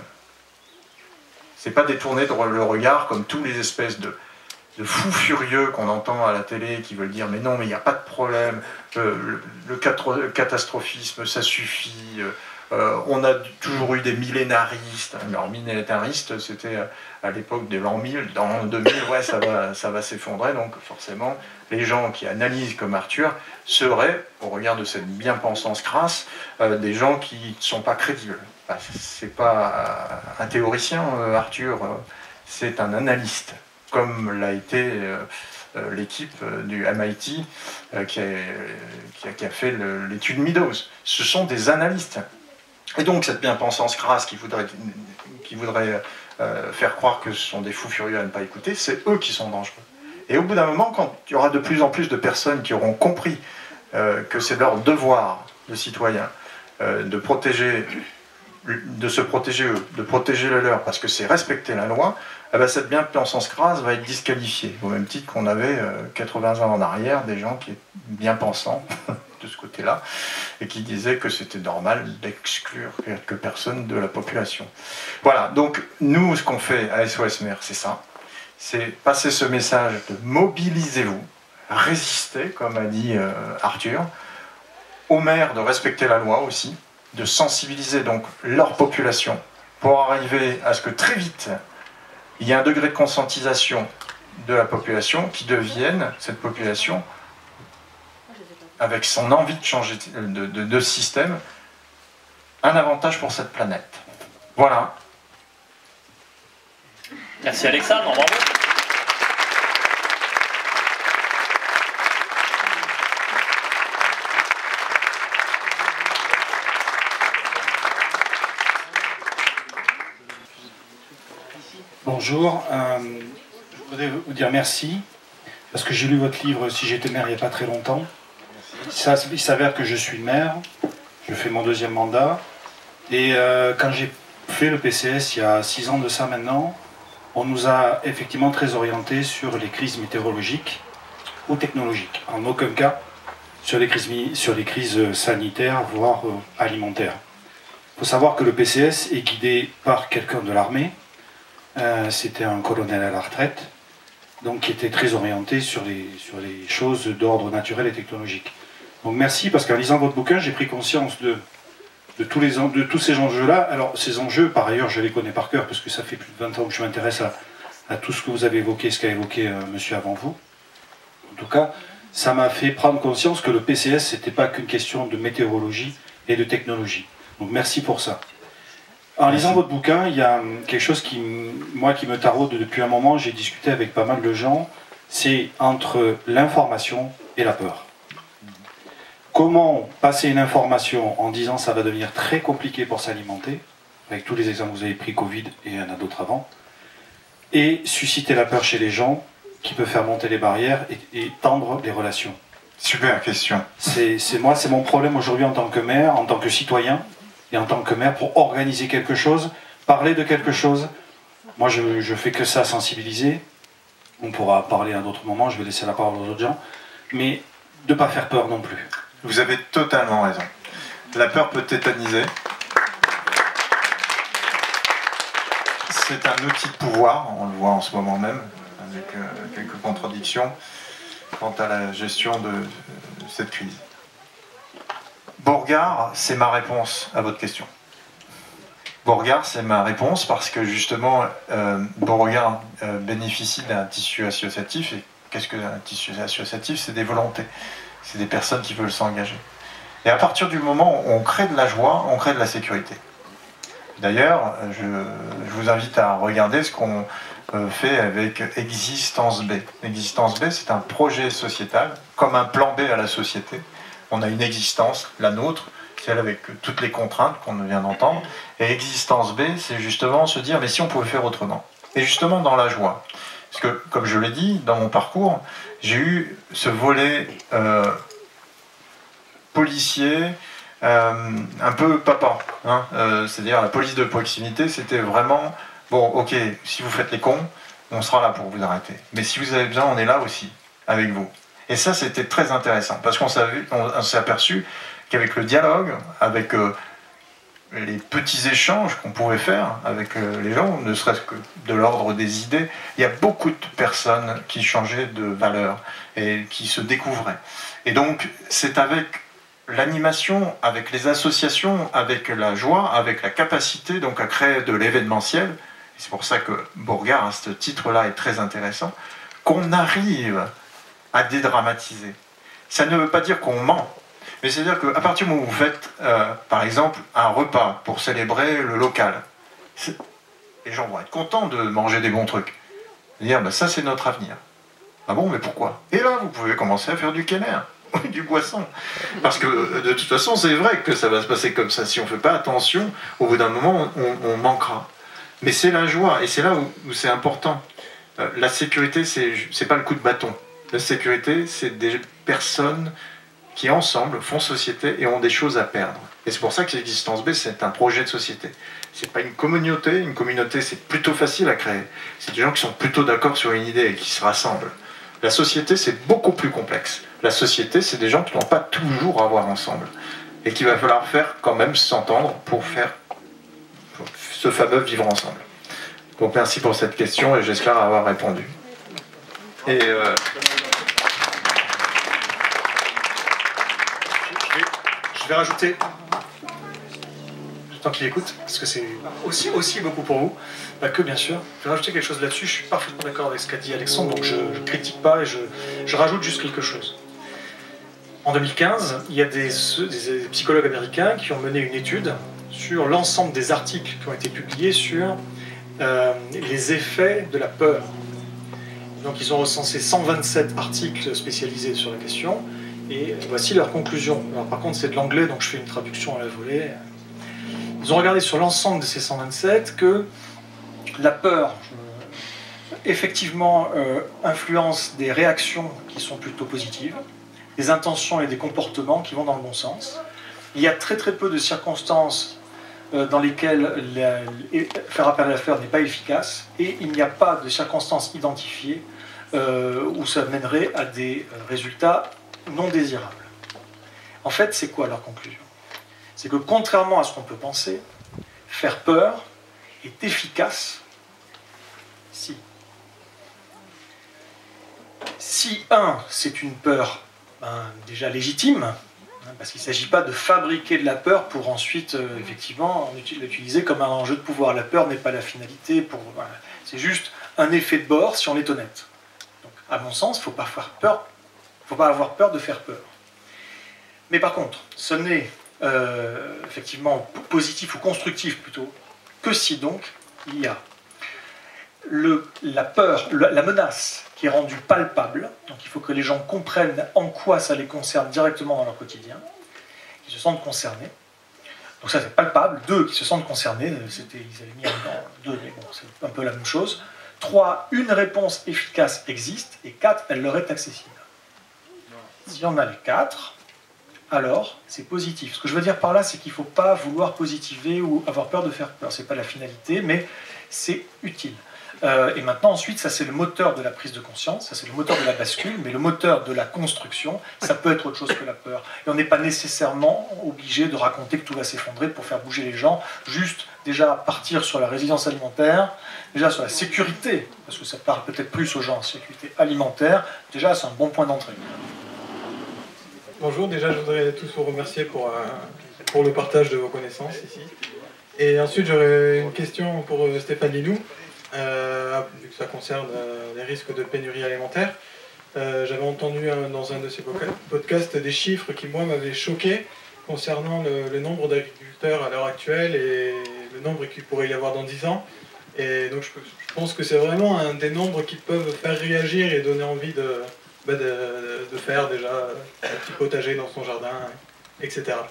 C'est pas détourner le regard comme tous les espèces de, de fous furieux qu'on entend à la télé qui veulent dire, mais non, mais il n'y a pas de problème, euh, le, le catastrophisme, ça suffit, euh, on a toujours eu des millénaristes. Alors millénaristes, c'était à l'époque de l'an mille, dans l'an deux mille, ouais, ça va, ça va s'effondrer, donc forcément, les gens qui analysent comme Arthur seraient, au regard de cette bien-pensance crasse, euh, des gens qui ne sont pas crédibles. Enfin, c'est pas un théoricien, euh, Arthur, euh, c'est un analyste, comme l'a été euh, euh, l'équipe euh, du M I T euh, qui, a, qui, a, qui a fait l'étude Meadows. Ce sont des analystes. Et donc cette bien-pensance crasse qui voudrait, qui voudrait euh, faire croire que ce sont des fous furieux à ne pas écouter, c'est eux qui sont dangereux. Et au bout d'un moment, quand il y aura de plus en plus de personnes qui auront compris euh, que c'est leur devoir de citoyens euh, de protéger, de se protéger eux, de protéger le leur, parce que c'est respecter la loi, eh ben cette bien-pensance crasse va être disqualifiée, au même titre qu'on avait euh, quatre-vingts ans en arrière des gens qui étaient bien pensants de ce côté-là, et qui disaient que c'était normal d'exclure quelques personnes de la population. Voilà, donc nous, ce qu'on fait à S O S Maire, c'est ça, c'est passer ce message de mobilisez-vous, résistez, comme a dit euh, Arthur, aux maires de respecter la loi aussi, de sensibiliser donc leur population, pour arriver à ce que très vite, il y ait un degré de conscientisation de la population qui devienne, cette population, avec son envie de changer de, de, de système, un avantage pour cette planète. Voilà. Merci Alexandre, bravo. Bonjour, euh, je voudrais vous dire merci, parce que j'ai lu votre livre « Si j'étais maire » il n'y a pas très longtemps. Ça, il s'avère que je suis maire, je fais mon deuxième mandat, et euh, quand j'ai fait le P C S il y a six ans de ça maintenant, on nous a effectivement très orientés sur les crises météorologiques ou technologiques, en aucun cas sur les crises, sur les crises sanitaires, voire euh, alimentaires. Il faut savoir que le P C S est guidé par quelqu'un de l'armée. Euh, c'était un colonel à la retraite, donc qui était très orienté sur les, sur les choses d'ordre naturel et technologique. Donc merci, parce qu'en lisant votre bouquin, j'ai pris conscience de, de, tous les, de tous ces enjeux-là. Alors ces enjeux, par ailleurs, je les connais par cœur, parce que ça fait plus de vingt ans que je m'intéresse à, à tout ce que vous avez évoqué, ce qu'a évoqué euh, monsieur avant vous. En tout cas, ça m'a fait prendre conscience que le P C S, c'était pas qu'une question de météorologie et de technologie. Donc merci pour ça. En lisant votre bouquin, il y a quelque chose qui, moi, qui me taraude depuis un moment, j'ai discuté avec pas mal de gens, c'est entre l'information et la peur. Comment passer une information en disant ça va devenir très compliqué pour s'alimenter, avec tous les exemples que vous avez pris, Covid et il y en a d'autres avant, et susciter la peur chez les gens qui peut faire monter les barrières et, et tendre les relations. Super question. C'est moi, c'est mon problème aujourd'hui en tant que maire, en tant que citoyen, et en tant que maire, pour organiser quelque chose, parler de quelque chose. Moi, je ne fais que ça, sensibiliser. On pourra parler à d'autres moments, je vais laisser la parole aux autres gens. Mais de ne pas faire peur non plus. Vous avez totalement raison. La peur peut tétaniser. C'est un outil de pouvoir, on le voit en ce moment même, avec euh, quelques contradictions quant à la gestion de cette crise. Beauregard, c'est ma réponse à votre question. Beauregard, c'est ma réponse parce que justement, euh, Beauregard euh, bénéficie d'un tissu associatif. Et qu'est-ce qu'un tissu associatif? C'est des volontés, c'est des personnes qui veulent s'engager. Et à partir du moment où on crée de la joie, on crée de la sécurité. D'ailleurs, je, je vous invite à regarder ce qu'on euh, fait avec Existence B. Existence B, c'est un projet sociétal, comme un plan B à la société. On a une existence, la nôtre, celle avec toutes les contraintes qu'on vient d'entendre. Et Existence B, c'est justement se dire, mais si on pouvait faire autrement. Et justement dans la joie. Parce que, comme je l'ai dit, dans mon parcours, j'ai eu ce volet euh, policier, euh, un peu papa. Hein, euh, c'est-à-dire la police de proximité, c'était vraiment, bon, ok, si vous faites les cons, on sera là pour vous arrêter. Mais si vous avez besoin, on est là aussi, avec vous. Et ça, c'était très intéressant, parce qu'on s'est aperçu qu'avec le dialogue, avec euh, les petits échanges qu'on pouvait faire avec euh, les gens, ne serait-ce que de l'ordre des idées, il y a beaucoup de personnes qui changeaient de valeur et qui se découvraient. Et donc, c'est avec l'animation, avec les associations, avec la joie, avec la capacité donc à créer de l'événementiel, c'est pour ça que Beauregard, à ce titre-là, est très intéressant, qu'on arrive à dédramatiser. Ça ne veut pas dire qu'on ment, mais c'est-à-dire qu'à partir du moment où vous faites, euh, par exemple, un repas pour célébrer le local, les gens vont être contents de manger des bons trucs. Dire, bah, ça c'est notre avenir. Ah bon, mais pourquoi? Et là, vous pouvez commencer à faire du kenner, du boisson. Parce que de toute façon, c'est vrai que ça va se passer comme ça. Si on ne fait pas attention, au bout d'un moment, on, on manquera. Mais c'est la joie, et c'est là où, où c'est important. Euh, la sécurité, c'est pas le coup de bâton. La sécurité, c'est des personnes qui, ensemble, font société et ont des choses à perdre. Et c'est pour ça que Existence B, c'est un projet de société. C'est pas une communauté. Une communauté, c'est plutôt facile à créer. C'est des gens qui sont plutôt d'accord sur une idée et qui se rassemblent. La société, c'est beaucoup plus complexe. La société, c'est des gens qui n'ont pas toujours à voir ensemble. Et qu'il va falloir faire quand même s'entendre pour faire pour ce fameux vivre ensemble. Donc merci pour cette question et j'espère avoir répondu. Et euh... je, vais, je vais rajouter, tant qu'il écoute, parce que c'est aussi, aussi beaucoup pour vous, pas que bien sûr, je vais rajouter quelque chose là-dessus, je suis parfaitement d'accord avec ce qu'a dit Alexandre, donc je ne critique pas et je, je rajoute juste quelque chose. En deux mille quinze, il y a des, des psychologues américains qui ont mené une étude sur l'ensemble des articles qui ont été publiés sur euh, les effets de la peur. Donc ils ont recensé cent vingt-sept articles spécialisés sur la question, et voici leur conclusion. Alors par contre c'est de l'anglais, donc je fais une traduction à la volée. Ils ont regardé sur l'ensemble de ces cent vingt-sept que la peur, euh, effectivement, euh, influence des réactions qui sont plutôt positives, des intentions et des comportements qui vont dans le bon sens. Il y a très très peu de circonstances euh, dans lesquelles la, faire appel à la peur n'est pas efficace, et il n'y a pas de circonstances identifiées euh, où ça mènerait à des résultats non désirables. En fait, c'est quoi leur conclusion? C'est que contrairement à ce qu'on peut penser, faire peur est efficace si. Si, un, c'est une peur ben, déjà légitime, hein, parce qu'il ne s'agit pas de fabriquer de la peur pour ensuite, euh, effectivement, l'utiliser comme un enjeu de pouvoir. La peur n'est pas la finalité, pour, voilà. C'est juste un effet de bord si on est honnête. Donc, à mon sens, il ne faut pas faire peur, faut pas avoir peur de faire peur. Mais par contre, ce n'est euh, effectivement positif ou constructif plutôt que si donc il y a le, la peur, la, la menace qui est rendue palpable. Donc il faut que les gens comprennent en quoi ça les concerne directement dans leur quotidien, qu'ils se sentent concernés. Donc ça c'est palpable. Deux, qui se sentent concernés, c'était, ils avaient mis en deux, mais bon, c'est un peu la même chose. Trois, une réponse efficace existe. Et quatre, elle leur est accessible. Si on a les quatre, alors c'est positif. Ce que je veux dire par là, c'est qu'il ne faut pas vouloir positiver ou avoir peur de faire peur. Ce n'est pas la finalité, mais c'est utile. Euh, et maintenant, ensuite, ça c'est le moteur de la prise de conscience, ça c'est le moteur de la bascule, mais le moteur de la construction, ça peut être autre chose que la peur. Et on n'est pas nécessairement obligé de raconter que tout va s'effondrer pour faire bouger les gens, juste déjà partir sur la résilience alimentaire, déjà sur la sécurité, parce que ça parle peut-être plus aux gens, sécurité alimentaire, déjà c'est un bon point d'entrée. Bonjour, déjà je voudrais tous vous remercier pour, euh, pour le partage de vos connaissances ici. Et ensuite j'aurais une question pour euh, Stéphane Linou, euh, vu que ça concerne euh, les risques de pénurie alimentaire. Euh, J'avais entendu un, dans un de ces podcasts des chiffres qui moi m'avaient choqué concernant le, le nombre d'agriculteurs à l'heure actuelle et le nombre qu'il pourrait y avoir dans dix ans. Et donc je, je pense que c'est vraiment un des nombres qui peuvent faire réagir et donner envie de, bah de, de faire déjà un petit potager dans son jardin, et cetera.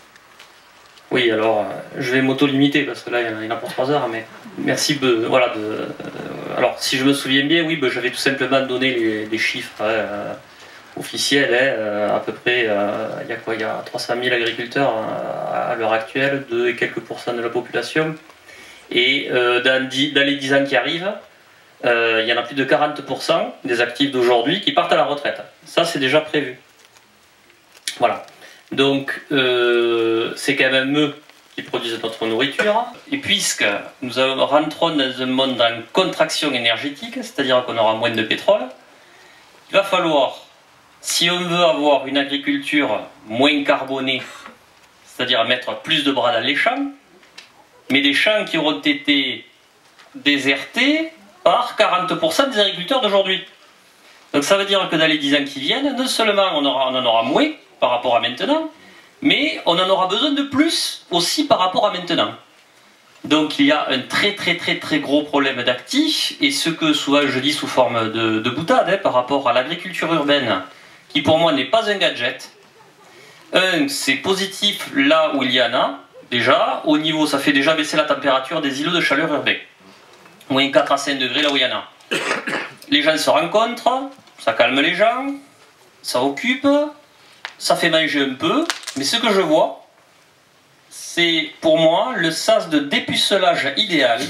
Oui, alors je vais m'auto-limiter parce que là il y en a pour trois heures, mais merci de, voilà, de, euh, alors si je me souviens bien, oui, bah, j'avais tout simplement donné les, les chiffres hein, euh, officiels, hein, euh, à peu près, euh, il y a quoi, il y a trois cent mille agriculteurs euh, à l'heure actuelle, deux et quelques pourcents de la population, et euh, dans, dix, dans les dix ans qui arrivent, euh, il y en a plus de quarante pour cent des actifs d'aujourd'hui qui partent à la retraite. Ça c'est déjà prévu. Voilà. Donc, euh, c'est quand même eux qui produisent notre nourriture. Et puisque nous rentrons dans un monde en contraction énergétique, c'est-à-dire qu'on aura moins de pétrole, il va falloir, si on veut avoir une agriculture moins carbonée, c'est-à-dire mettre plus de bras dans les champs, mais des champs qui auront été désertés par quarante pour cent des agriculteurs d'aujourd'hui. Donc ça veut dire que dans les dix ans qui viennent, non seulement on, aura, on en aura moins, par rapport à maintenant, mais on en aura besoin de plus aussi par rapport à maintenant. Donc il y a un très très très très gros problème d'actifs, et ce que souvent je dis sous forme de, de boutade hein, par rapport à l'agriculture urbaine, qui pour moi n'est pas un gadget. Un, c'est positif là où il y en a, déjà, au niveau, ça fait déjà baisser la température des îlots de chaleur urbains. Moins quatre à cinq degrés là où il y en a. Les gens se rencontrent, ça calme les gens, ça occupe, ça fait manger un peu, mais ce que je vois, c'est pour moi le sas de dépucelage idéal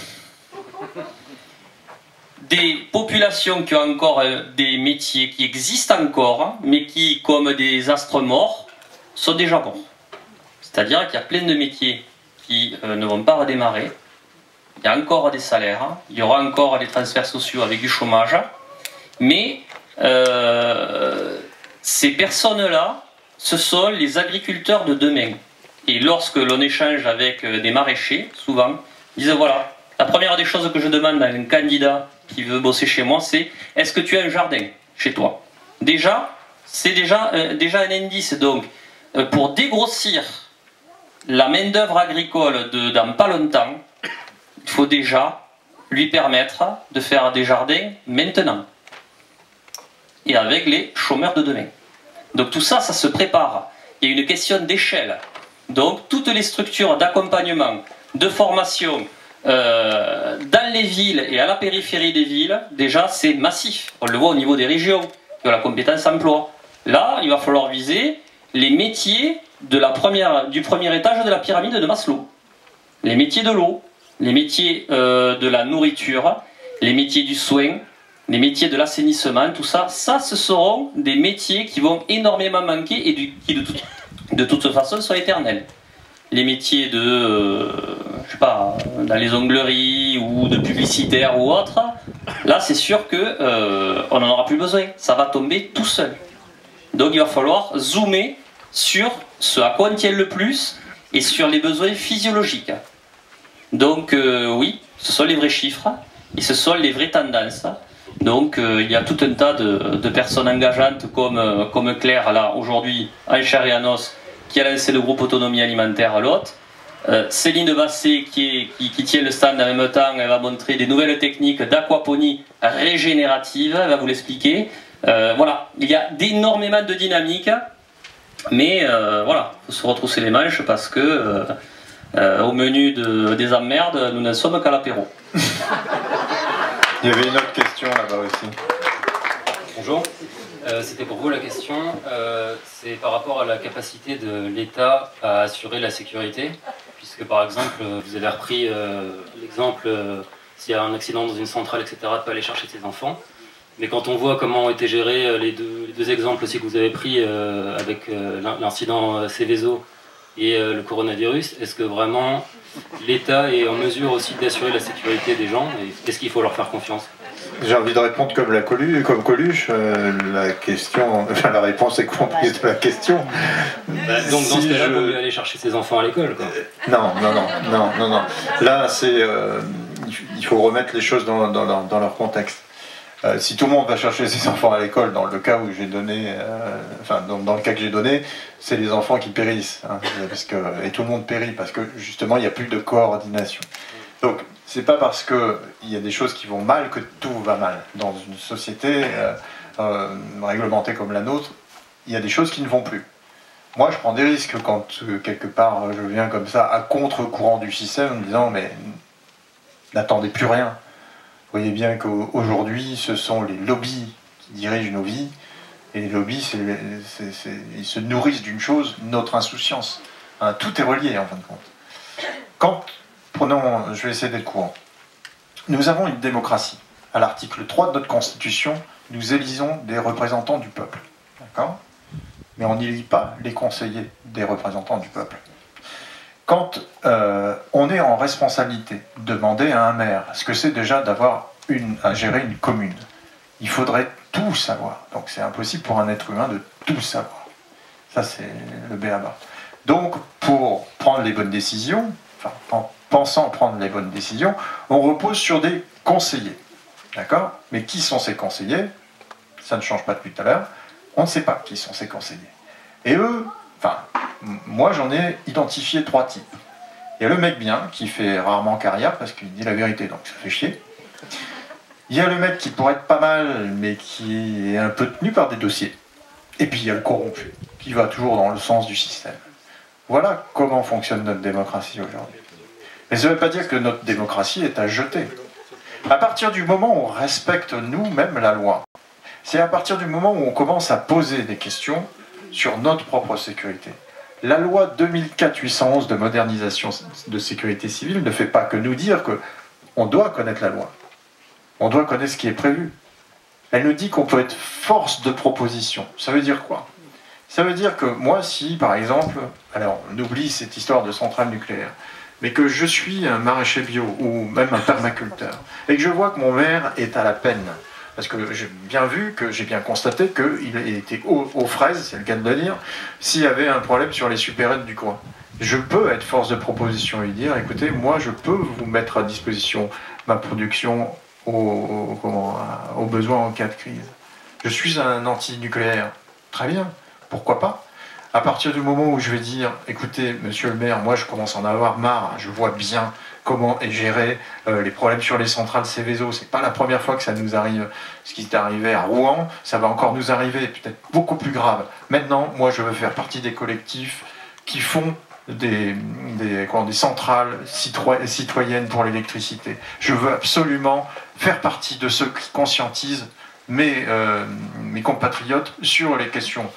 des populations qui ont encore des métiers qui existent encore, mais qui, comme des astres morts, sont déjà morts. C'est-à-dire qu'il y a plein de métiers qui euh, ne vont pas redémarrer, il y a encore des salaires, il y aura encore des transferts sociaux avec du chômage, mais euh, ces personnes-là, ce sont les agriculteurs de demain. Et lorsque l'on échange avec des maraîchers, souvent, ils disent voilà, la première des choses que je demande à un candidat qui veut bosser chez moi, c'est est-ce que tu as un jardin chez toi? Déjà, c'est déjà, euh, déjà un indice. Donc, euh, pour dégrossir la main-d'œuvre agricole de, dans pas longtemps, il faut déjà lui permettre de faire des jardins maintenant. Et avec les chômeurs de demain. Donc tout ça, ça se prépare. Il y a une question d'échelle. Donc toutes les structures d'accompagnement, de formation, euh, dans les villes et à la périphérie des villes, déjà c'est massif. On le voit au niveau des régions, de la compétence emploi. Là, il va falloir viser les métiers de la première, du premier étage de la pyramide de Maslow. Les métiers de l'eau, les métiers euh, de la nourriture, les métiers du soin, les métiers de l'assainissement, tout ça, ça ce seront des métiers qui vont énormément manquer et du, qui de, tout, de toute façon sont éternels. Les métiers de, euh, je sais pas, dans les ongleries ou de publicitaires ou autres, là c'est sûr que euh, on n'en aura plus besoin, ça va tomber tout seul. Donc il va falloir zoomer sur ce à quoi on tient le plus et sur les besoins physiologiques. Donc euh, oui, ce sont les vrais chiffres et ce sont les vraies tendances. Donc euh, il y a tout un tas de, de personnes engageantes comme, euh, comme Claire, là, aujourd'hui, en chair et en os, qui a lancé le groupe Autonomie Alimentaire à l'hôte. Euh, Céline Basset, qui, est, qui, qui tient le stand en même temps, elle va montrer des nouvelles techniques d'aquaponie régénérative, elle va vous l'expliquer. Euh, voilà, il y a énormément de dynamique, mais euh, voilà, il faut se retrousser les manches parce que euh, euh, au menu de, des emmerdes, nous n'en sommes qu'à l'apéro. Il y avait une autre question là-bas aussi. Bonjour, euh, c'était pour vous la question, euh, c'est par rapport à la capacité de l'État à assurer la sécurité, puisque par exemple, vous avez repris euh, l'exemple, euh, s'il y a un accident dans une centrale, et cetera, de ne pas aller chercher ses enfants. Mais quand on voit comment ont été gérés les deux, les deux exemples aussi que vous avez pris euh, avec euh, l'incident Seveso et euh, le coronavirus, est-ce que vraiment l'État est en mesure aussi d'assurer la sécurité des gens et est-ce qu'il faut leur faire confiance? J'ai envie de répondre comme la Coluche, comme Coluche. Euh, la question, enfin, la réponse est comprise de la question. Bah, donc dans si ce cas-là, je... il vaut mieux aller chercher ses enfants à l'école, quoi. Non, non, non, non, non, non. Là, c'est, euh, il faut remettre les choses dans, dans, leur, dans leur contexte. Euh, si tout le monde va chercher ses enfants à l'école, dans le cas où j'ai donné, euh, enfin dans, dans le cas que j'ai donné, c'est les enfants qui périssent, hein, parce que, et tout le monde périt parce que justement il n'y a plus de coordination. Donc c'est pas parce que il y a des choses qui vont mal que tout va mal. Dans une société euh, euh, réglementée comme la nôtre, il y a des choses qui ne vont plus. Moi je prends des risques quand euh, quelque part je viens comme ça à contre-courant du système en me disant mais n'attendez plus rien. Vous voyez bien qu'aujourd'hui, ce sont les lobbies qui dirigent nos vies, et les lobbies, c'est, c'est, c'est, ils se nourrissent d'une chose, notre insouciance. Hein, tout est relié, en fin de compte. Quand, prenons, je vais essayer d'être courant, nous avons une démocratie. À l'article trois de notre Constitution, nous élisons des représentants du peuple. D'accord ? Mais on n'élit pas les conseillers des représentants du peuple. Quand euh, on est en responsabilité, demander à un maire ce que c'est déjà d'avoir une, à gérer une commune. Il faudrait tout savoir. Donc c'est impossible pour un être humain de tout savoir. Ça c'est le b a ba. Donc pour prendre les bonnes décisions, enfin en pensant prendre les bonnes décisions, on repose sur des conseillers. D'accord ? Mais qui sont ces conseillers ? Ça ne change pas depuis tout à l'heure. On ne sait pas qui sont ces conseillers. Et eux, enfin, moi j'en ai identifié trois types. Il y a le mec bien, qui fait rarement carrière, parce qu'il dit la vérité, donc ça fait chier. Il y a le mec qui pourrait être pas mal, mais qui est un peu tenu par des dossiers. Et puis il y a le corrompu, qui va toujours dans le sens du système. Voilà comment fonctionne notre démocratie aujourd'hui. Mais ça ne veut pas dire que notre démocratie est à jeter. À partir du moment où on respecte nous-mêmes la loi, c'est à partir du moment où on commence à poser des questions sur notre propre sécurité. La loi deux mille quatre huit cent onze de modernisation de sécurité civile ne fait pas que nous dire qu'on doit connaître la loi. On doit connaître ce qui est prévu. Elle nous dit qu'on peut être force de proposition. Ça veut dire quoi ? Ça veut dire que moi, si, par exemple, alors on oublie cette histoire de centrale nucléaire, mais que je suis un maraîcher bio ou même un permaculteur, et que je vois que mon maire est à la peine, parce que j'ai bien vu, que j'ai bien constaté qu'il était aux, aux fraises, c'est le cas de le dire, s'il y avait un problème sur les supérettes du coin. Je peux être force de proposition et dire, écoutez, moi je peux vous mettre à disposition ma production aux, aux, comment, aux besoins en cas de crise. Je suis un anti-nucléaire. Très bien, pourquoi pas ? À partir du moment où je vais dire, écoutez, monsieur le maire, moi je commence à en avoir marre, je vois bien comment est géré euh, les problèmes sur les centrales Céveso. C'est pas la première fois que ça nous arrive. Ce qui est arrivé à Rouen, ça va encore nous arriver, peut-être beaucoup plus grave. Maintenant, moi je veux faire partie des collectifs qui font des, des, quoi, des centrales citoyennes pour l'électricité. Je veux absolument faire partie de ceux qui conscientisent mes, euh, mes compatriotes sur les questions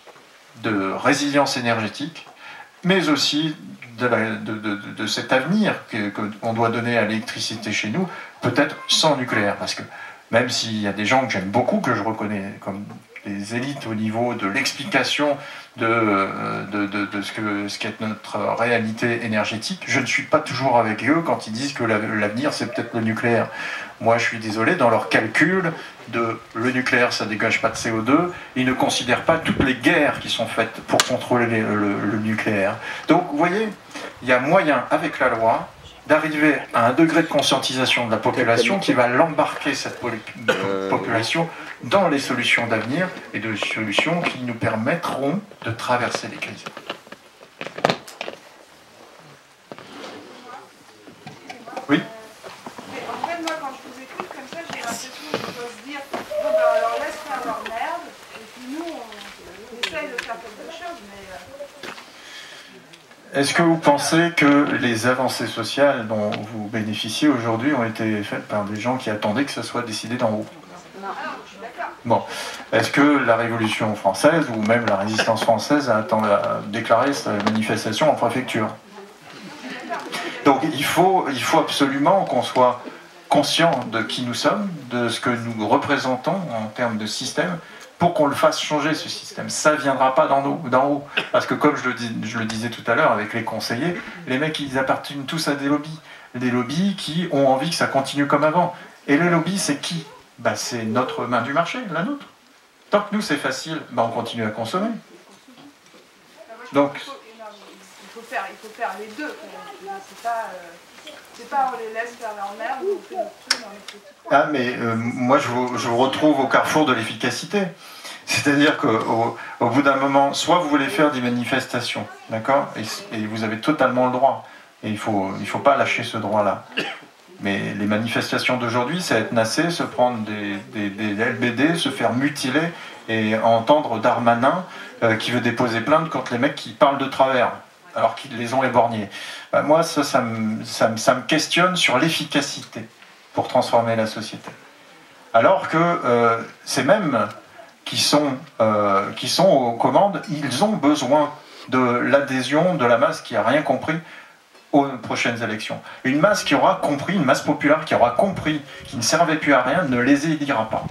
de résilience énergétique, mais aussi de, la, de, de, de cet avenir qu'on doit donner à l'électricité chez nous, peut-être sans nucléaire, parce que même s'il y a des gens que j'aime beaucoup, que je reconnais comme des élites au niveau de l'explication de, de, de, de ce que ce qu'est notre réalité énergétique, je ne suis pas toujours avec eux quand ils disent que l'avenir c'est peut-être le nucléaire. Moi je suis désolé, dans leurs calculs de le nucléaire ça dégage pas de C O deux, ils ne considèrent pas toutes les guerres qui sont faites pour contrôler les, le, le nucléaire. Donc vous voyez, il y a moyen avec la loi d'arriver à un degré de conscientisation de la population qui va l'embarquer, cette population, dans les solutions d'avenir et de solutions qui nous permettront de traverser les crises. Oui ? Mais en fait, moi, quand je vous écoute comme ça, j'ai l'impression qu'on doit se dire bon, ben alors laisse faire leur merde, et puis nous, on, on essaye de faire quelque chose, mais. Euh... Est-ce que vous pensez que les avancées sociales dont vous bénéficiez aujourd'hui ont été faites par des gens qui attendaient que ça soit décidé d'en haut ? Non, je suis d'accord. Bon. Est-ce que la Révolution française, ou même la Résistance française, a, a déclaré sa manifestation en préfecture ? Donc il faut, il faut absolument qu'on soit conscient de qui nous sommes, de ce que nous représentons en termes de système, pour qu'on le fasse changer, ce système. Ça ne viendra pas d'en haut, d'en haut. Parce que comme je le, dis, je le disais tout à l'heure avec les conseillers, les mecs, ils appartiennent tous à des lobbies. Des lobbies qui ont envie que ça continue comme avant. Et les lobbies, c'est qui ? bah, c'est notre main du marché, la nôtre. Tant que nous c'est facile, bah, on continue à consommer. Donc, il, faut, il, faut faire, il faut faire les deux. C'est pas, euh, c'est pas on les laisse faire leur merde, on fait notre truc dans les petits coins. Ah, mais euh, moi je vous, je vous retrouve au carrefour de l'efficacité. C'est-à-dire qu'au au bout d'un moment, soit vous voulez faire des manifestations, d'accord, et, et vous avez totalement le droit. Et il ne faut, il faut pas lâcher ce droit-là. Mais les manifestations d'aujourd'hui, c'est être nassé, se prendre des, des, des L B D, se faire mutiler et entendre Darmanin euh, qui veut déposer plainte contre les mecs qui parlent de travers, alors qu'ils les ont éborgnés. Ben moi, ça, ça me, ça me, ça me questionne sur l'efficacité pour transformer la société. Alors que euh, ces mêmes qui sont, euh, qui sont aux commandes, ils ont besoin de l'adhésion de la masse qui n'a rien compris aux prochaines élections. Une masse qui aura compris, une masse populaire qui aura compris, qui ne servait plus à rien, ne les élira pas.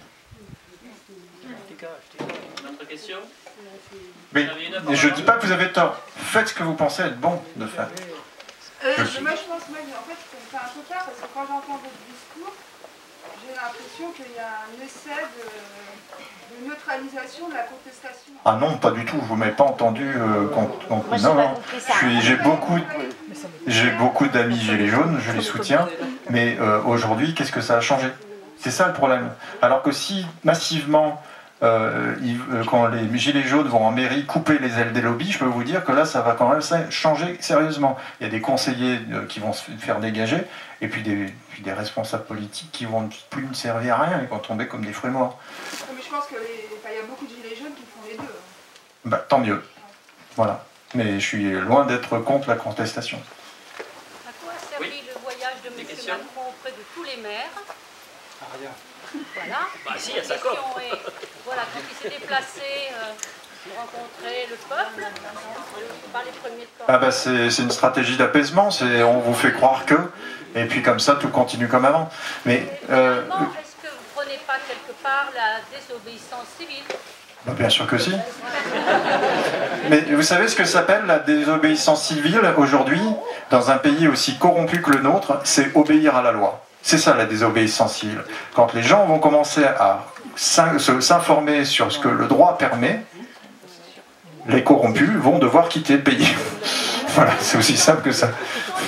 Notre question ? Mais je ne dis pas que vous avez tort. Faites ce que vous pensez être bon de faire. Euh, moi, je pense, moi, en fait, c'est un peu tard parce que quand j'entends votre discours, j'ai l'impression qu'il y a un essai de, de neutralisation de la contestation. Ah non, pas du tout. Vous ne m'avez pas entendu. Euh, contre, contre, non, non. J'ai beaucoup, j'ai beaucoup d'amis gilets jaunes, je les soutiens. Mais euh, aujourd'hui, qu'est-ce que ça a changé? C'est ça le problème. Alors que si massivement, euh, ils, euh, quand les gilets jaunes vont en mairie couper les ailes des lobbies, je peux vous dire que là, ça va quand même changer sérieusement. Il y a des conseillers euh, qui vont se faire dégager, et puis des, puis des responsables politiques qui vont plus ne servir à rien et vont tomber comme des fruits morts. Mais je pense qu'il y a beaucoup de gilets jaunes qui font les deux. Bah, tant mieux. Voilà. Mais je suis loin d'être contre la contestation. À quoi a servi oui. le voyage de M. Macron auprès de tous les maires? Ah, rien. Voilà. Bah si, il y a sa com. Voilà, quand il s'est déplacé euh, pour rencontrer le peuple, par les premiers de Ah bah c'est une stratégie d'apaisement, on vous fait croire que, et puis comme ça tout continue comme avant. Mais euh, est-ce que vous ne prenez pas quelque part la désobéissance civile? Bah bien sûr que si. Mais vous savez ce que s'appelle la désobéissance civile aujourd'hui, dans un pays aussi corrompu que le nôtre, c'est obéir à la loi. C'est ça la désobéissance civile. Quand les gens vont commencer à s'informer sur ce que le droit permet, les corrompus vont devoir quitter le pays. Voilà, c'est aussi simple que ça.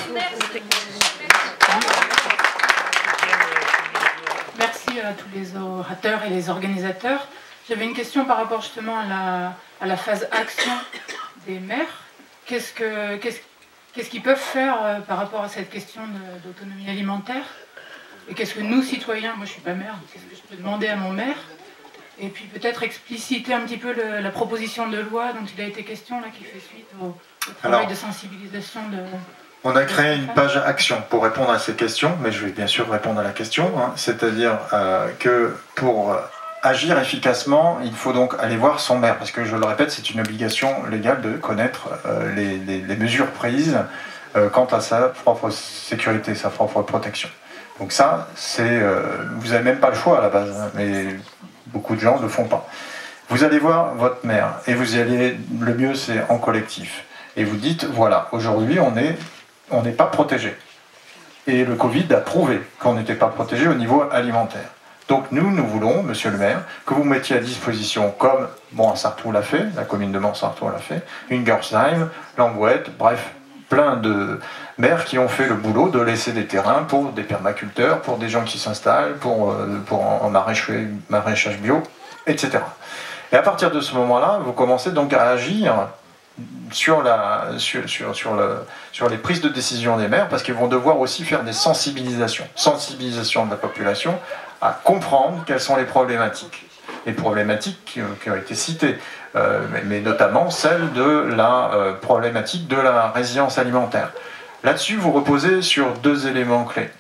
Merci à tous les orateurs et les organisateurs. J'avais une question par rapport justement à la, à la phase action des maires. Qu'est-ce que, qu'est-ce, qu'est-ce qu'ils peuvent faire euh, par rapport à cette question de, d'autonomie alimentaire? Et qu'est-ce que nous, citoyens, moi je ne suis pas maire, qu'est-ce que je peux demander à mon maire? Et puis peut-être expliciter un petit peu le, la proposition de loi dont il a été question, là, qui fait suite au, au travail Alors, de sensibilisation de... On a créé une page action pour répondre à ces questions, mais je vais bien sûr répondre à la question, hein, c'est-à-dire euh, que pour agir efficacement, il faut donc aller voir son maire, parce que je le répète, c'est une obligation légale de connaître euh, les, les, les mesures prises euh, quant à sa propre sécurité, sa propre protection. Donc ça, c'est, euh, vous n'avez même pas le choix à la base, hein, mais beaucoup de gens ne le font pas. Vous allez voir votre maire, et vous y allez, le mieux c'est en collectif. Et vous dites, voilà, aujourd'hui on n'est on n'est pas protégé. Et le Covid a prouvé qu'on n'était pas protégé au niveau alimentaire. Donc nous, nous voulons, monsieur le maire, que vous mettiez à disposition, comme Montsartou l'a fait, la commune de Montsartou l'a fait, Ingersheim, Langouette, bref, plein de maires qui ont fait le boulot de laisser des terrains pour des permaculteurs, pour des gens qui s'installent, pour, pour en maraîchage, maraîchage bio, et cetera. Et à partir de ce moment-là, vous commencez donc à agir sur, la, sur, sur, sur, le, sur les prises de décision des maires, parce qu'ils vont devoir aussi faire des sensibilisations, sensibilisation de la population à comprendre quelles sont les problématiques. Les problématiques qui, qui ont été citées, euh, mais, mais notamment celle de la euh, problématique de la résilience alimentaire. Là-dessus, vous reposez sur deux éléments clés.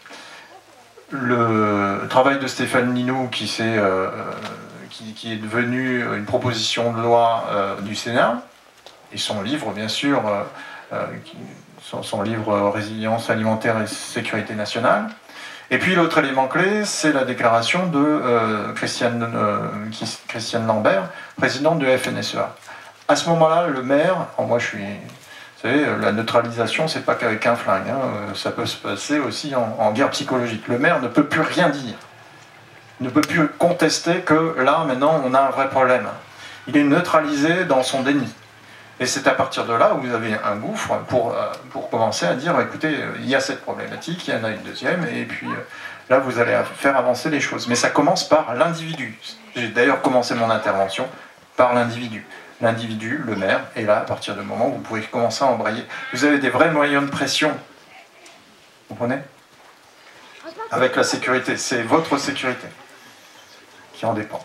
Le travail de Stéphane Linou, qui, euh, qui, qui est devenu une proposition de loi euh, du Sénat, et son livre, bien sûr, euh, euh, son, son livre « Résilience alimentaire et sécurité nationale ». Et puis l'autre élément clé, c'est la déclaration de euh, Christiane, euh, Christiane Lambert, présidente du F N S E A. À ce moment-là, le maire, moi je suis... Vous savez, la neutralisation, c'est pas qu'avec un flingue, hein, ça peut se passer aussi en, en guerre psychologique. Le maire ne peut plus rien dire. Il ne peut plus contester que là, maintenant, on a un vrai problème. Il est neutralisé dans son déni. Et c'est à partir de là où vous avez un gouffre pour, pour commencer à dire, écoutez, il y a cette problématique, il y en a une deuxième, et puis là, vous allez faire avancer les choses. Mais ça commence par l'individu. J'ai d'ailleurs commencé mon intervention par l'individu. L'individu, le maire, et là, à partir du moment où vous pouvez commencer à embrayer. Vous avez des vrais moyens de pression. Vous comprenez? Avec la sécurité. C'est votre sécurité qui en dépend.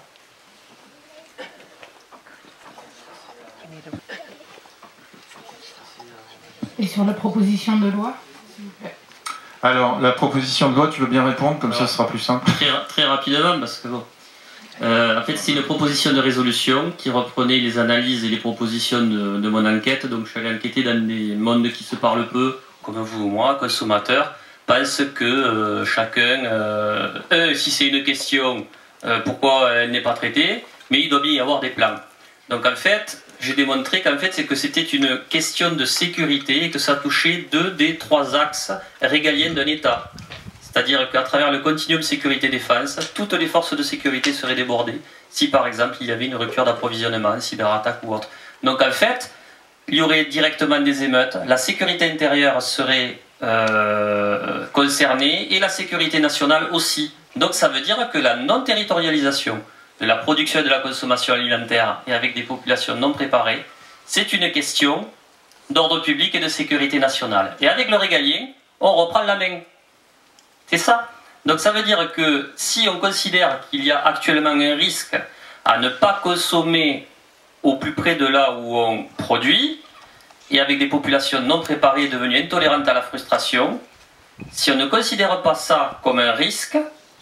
Et sur la proposition de loi, s'il vous plaît. Alors, la proposition de loi, tu veux bien répondre, comme Alors, ça ce sera plus simple. Très, très rapidement, parce que bon... Euh, en fait, c'est une proposition de résolution qui reprenait les analyses et les propositions de, de mon enquête. Donc, je suis allé enquêter dans des mondes qui se parlent peu, comme vous ou moi, consommateurs, pensent que euh, chacun, euh, euh, si c'est une question, euh, pourquoi elle n'est pas traitée, mais il doit bien y avoir des plans. Donc, en fait, j'ai démontré qu'en fait, c'est que c'était une question de sécurité et que ça touchait deux des trois axes régaliens d'un État. C'est-à-dire qu'à travers le continuum sécurité-défense, toutes les forces de sécurité seraient débordées si par exemple il y avait une rupture d'approvisionnement, cyberattaque ou autre. Donc en fait, il y aurait directement des émeutes, la sécurité intérieure serait euh, concernée et la sécurité nationale aussi. Donc ça veut dire que la non-territorialisation de la production et de la consommation alimentaire et avec des populations non préparées, c'est une question d'ordre public et de sécurité nationale. Et avec le régalien, on reprend la main. C'est ça. Donc ça veut dire que si on considère qu'il y a actuellement un risque à ne pas consommer au plus près de là où on produit, et avec des populations non préparées devenues intolérantes à la frustration, si on ne considère pas ça comme un risque,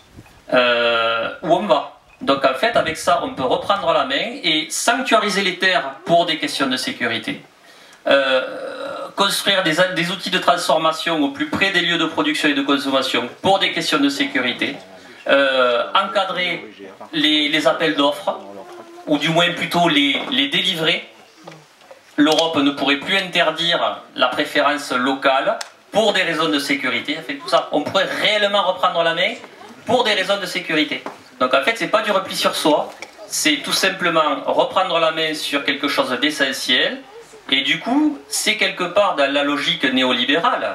euh, où on va? Donc en fait, avec ça, on peut reprendre la main et sanctuariser les terres pour des questions de sécurité. Euh, construire des, des outils de transformation au plus près des lieux de production et de consommation pour des questions de sécurité, euh, encadrer les, les appels d'offres, ou du moins plutôt les, les délivrer. L'Europe ne pourrait plus interdire la préférence locale pour des raisons de sécurité. En fait, tout ça, on pourrait réellement reprendre la main pour des raisons de sécurité. Donc en fait, c'est pas du repli sur soi, c'est tout simplement reprendre la main sur quelque chose d'essentiel. Et du coup, c'est quelque part dans la logique néolibérale,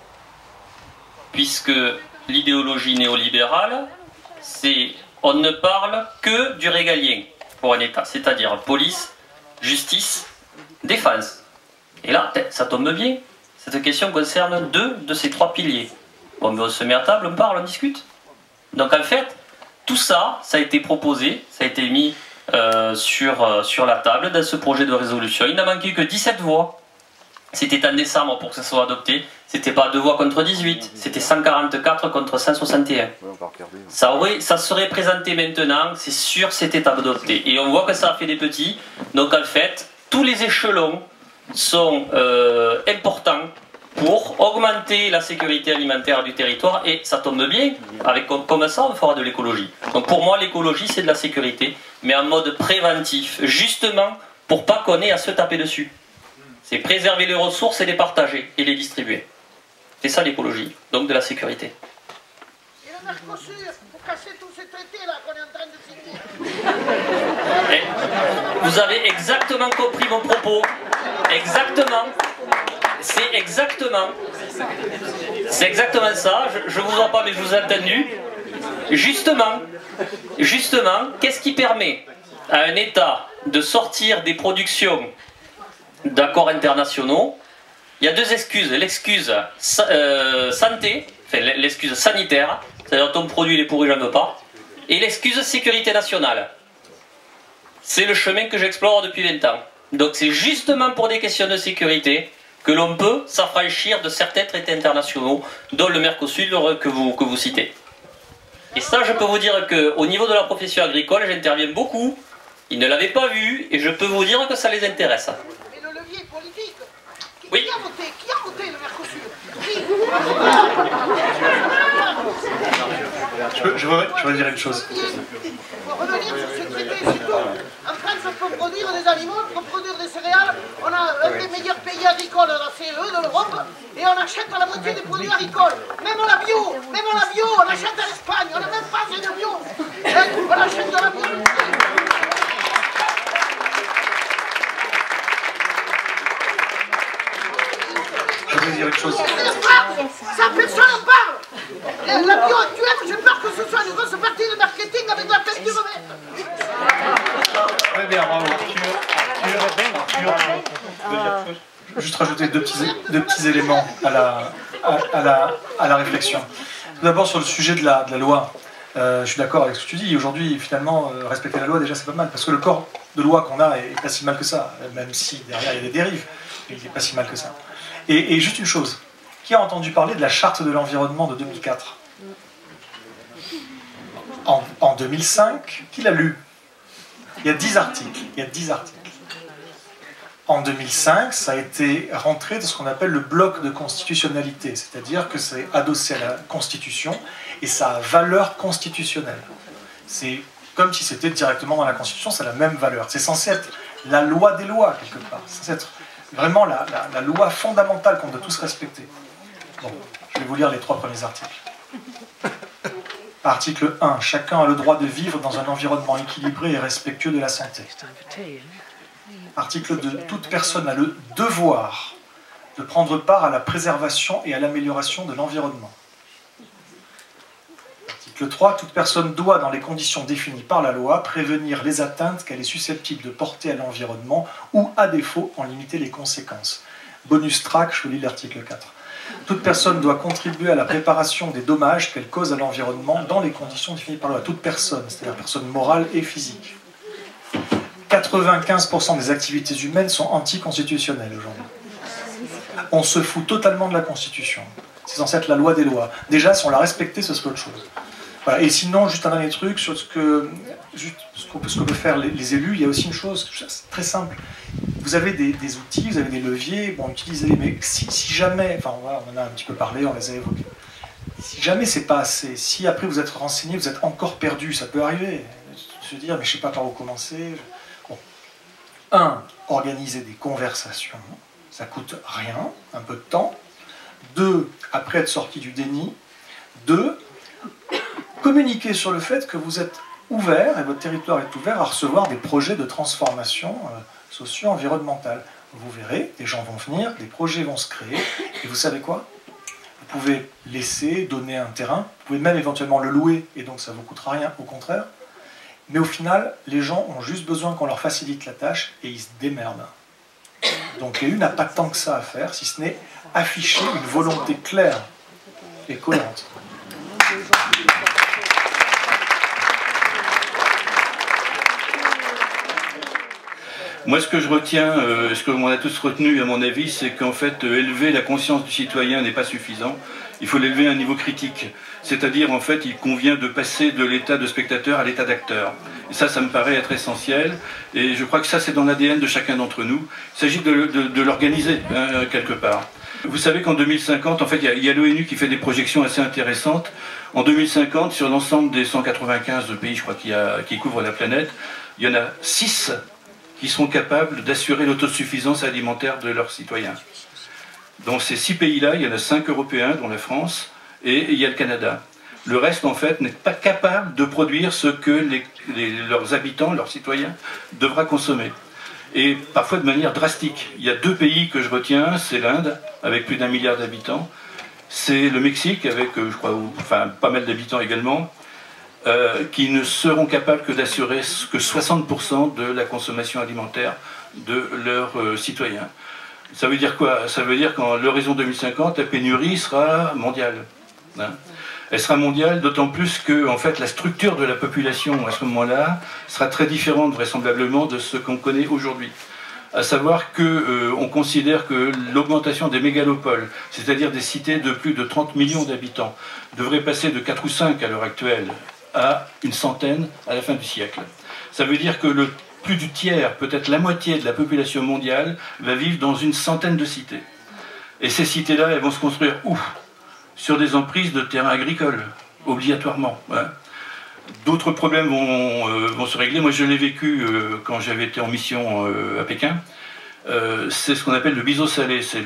puisque l'idéologie néolibérale, c'est on ne parle que du régalien pour un État, c'est-à-dire police, justice, défense. Et là, ça tombe bien, cette question concerne deux de ces trois piliers. Bon, mais on se met à table, on parle, on discute. Donc en fait, tout ça, ça a été proposé, ça a été mis Euh, sur, euh, sur la table dans ce projet de résolution. Il n'a manqué que dix-sept voix. C'était en décembre pour que ça soit adopté. C'était pas deux voix contre dix-huit, c'était cent quarante-quatre contre cent soixante et un. Ça, aurait, ça serait présenté maintenant, c'est sûr, c'était adopté. Et on voit que ça a fait des petits. Donc en fait, tous les échelons sont euh, importants pour augmenter la sécurité alimentaire du territoire, et ça tombe bien, avec, comme ça on fera de l'écologie. Donc pour moi l'écologie c'est de la sécurité, mais en mode préventif, justement pour pas qu'on ait à se taper dessus. C'est préserver les ressources et les partager, et les distribuer. C'est ça l'écologie, donc de la sécurité. Et le Mercosur, pour casser tous ces traités là qu'on est en train de signer. Et vous avez exactement compris mon propos, exactement. C'est exactement, c'est exactement ça, je ne vous en parle mais je vous ai entendu. Justement, justement, qu'est-ce qui permet à un État de sortir des productions d'accords internationaux? Il y a deux excuses, l'excuse euh, santé, enfin l'excuse sanitaire, c'est-à-dire ton produit il est pourri, j'en veux pas, et l'excuse sécurité nationale. C'est le chemin que j'explore depuis vingt ans. Donc c'est justement pour des questions de sécurité que l'on peut s'affranchir de certains traités internationaux, dont le Mercosur que vous, que vous citez. Et ça, je peux vous dire qu'au niveau de la profession agricole, j'interviens beaucoup, ils ne l'avaient pas vu, et je peux vous dire que ça les intéresse. Mais le levier politique, qui, oui. qui a voté Qui a voté le Mercosur? Qui je, peux, je, veux, je veux dire une chose. Pour revenir sur ce traité, c'est tout. En France, on peut produire des aliments, on peut produire des céréales, on a un des meilleurs pays agricoles de la C E de l'Europe, et on achète la moitié des produits agricoles. Même la bio, même la bio, on achète à l'Espagne, on n'a même pas de bio. dire une chose. Ça, personne n'en parle. La bio actuelle, j'ai peur que ce soit une grosse partie de marketing avec la peinture verte. Très bien, bravo. Juste rajouter deux petits, deux petits éléments à la, à, à la, à la réflexion. Tout d'abord sur le sujet de la, de la loi. Euh, je suis d'accord avec ce que tu dis. Aujourd'hui, finalement, euh, respecter la loi, déjà, c'est pas mal. Parce que le corps de loi qu'on a est pas si mal que ça. Même si derrière, il y a des dérives. Mais il n'est pas si mal que ça. Et, et juste une chose. Qui a entendu parler de la charte de l'environnement de deux mille quatre? en, en deux mille cinq, qui l'a lu? Il y a dix articles. Il y a dix articles. En deux mille cinq, ça a été rentré dans ce qu'on appelle le bloc de constitutionnalité, c'est-à-dire que c'est adossé à la Constitution et ça a valeur constitutionnelle. C'est comme si c'était directement dans la Constitution, c'est la même valeur. C'est censé être la loi des lois, quelque part. C'est censé être vraiment la, la, la loi fondamentale qu'on doit tous respecter. Bon, je vais vous lire les trois premiers articles. Article un. Chacun a le droit de vivre dans un environnement équilibré et respectueux de la santé. Article deux. Toute personne a le devoir de prendre part à la préservation et à l'amélioration de l'environnement. Article trois. Toute personne doit, dans les conditions définies par la loi, prévenir les atteintes qu'elle est susceptible de porter à l'environnement ou, à défaut, en limiter les conséquences. Bonus track, je vous lis l'article quatre. Toute personne doit contribuer à la réparation des dommages qu'elle cause à l'environnement dans les conditions définies par la loi. Toute personne, c'est-à-dire personne morale et physique. quatre-vingt-quinze pour cent des activités humaines sont anticonstitutionnelles aujourd'hui. On se fout totalement de la Constitution. C'est censé être la loi des lois. Déjà, si on la respectait, ce serait autre chose. Voilà. Et sinon, juste un dernier truc sur ce que, juste ce que, ce que peuvent faire les, les élus, il y a aussi une chose très simple. Vous avez des, des outils, vous avez des leviers, bon, utilisez-les, mais si, si jamais, enfin voilà, on en a un petit peu parlé, on les a évoqués, si jamais c'est pas assez, si après vous êtes renseigné, vous êtes encore perdu, ça peut arriver, se dire, mais je sais pas par où commencer. Bon. Un, organiser des conversations, ça coûte rien, un peu de temps. Deux, après être sorti du déni. Deux, communiquer sur le fait que vous êtes ouvert, et votre territoire est ouvert à recevoir des projets de transformation euh, socio-environnementale. Vous verrez, des gens vont venir, des projets vont se créer, et vous savez quoi? Vous pouvez laisser, donner un terrain, vous pouvez même éventuellement le louer, et donc ça ne vous coûtera rien, au contraire. Mais au final, les gens ont juste besoin qu'on leur facilite la tâche, et ils se démerdent. Donc l'E U n'a pas tant que ça à faire, si ce n'est afficher une volonté claire et cohérente. Moi, ce que je retiens, euh, ce que on a tous retenu, à mon avis, c'est qu'en fait, euh, élever la conscience du citoyen n'est pas suffisant. Il faut l'élever à un niveau critique. C'est-à-dire, en fait, il convient de passer de l'état de spectateur à l'état d'acteur. Et ça, ça me paraît être essentiel. Et je crois que ça, c'est dans l'A D N de chacun d'entre nous. Il s'agit de, de, de l'organiser, hein, quelque part. Vous savez qu'en deux mille cinquante, en fait, il y a, il y a l'ONU qui fait des projections assez intéressantes. En deux mille cinquante, sur l'ensemble des cent quatre-vingt-quinze pays, je crois, qui, a, qui couvrent la planète, il y en a six qui seront capables d'assurer l'autosuffisance alimentaire de leurs citoyens. Dans ces six pays-là, il y en a cinq Européens, dont la France, et il y a le Canada. Le reste, en fait, n'est pas capable de produire ce que les, les, leurs habitants, leurs citoyens, devraient consommer. Et parfois de manière drastique. Il y a deux pays que je retiens, c'est l'Inde, avec plus d'un milliard d'habitants, c'est le Mexique, avec, je crois, enfin, pas mal d'habitants également, Euh, qui ne seront capables que d'assurer que soixante pour cent de la consommation alimentaire de leurs euh, citoyens. Ça veut dire quoi? Ça veut dire qu'en l'horizon deux mille cinquante, la pénurie sera mondiale. Hein, elle sera mondiale, d'autant plus que en fait, la structure de la population à ce moment-là sera très différente vraisemblablement de ce qu'on connaît aujourd'hui. À savoir qu'on euh, considère que l'augmentation des mégalopoles, c'est-à-dire des cités de plus de trente millions d'habitants, devrait passer de quatre ou cinq à l'heure actuelle à une centaine à la fin du siècle. Ça veut dire que le, plus du tiers, peut-être la moitié de la population mondiale va vivre dans une centaine de cités. Et ces cités-là, elles vont se construire où? Sur des emprises de terrains agricoles, obligatoirement. Hein. D'autres problèmes vont, euh, vont se régler. Moi, je l'ai vécu euh, quand j'avais été en mission euh, à Pékin. Euh, c'est ce qu'on appelle le biseau salé. C'est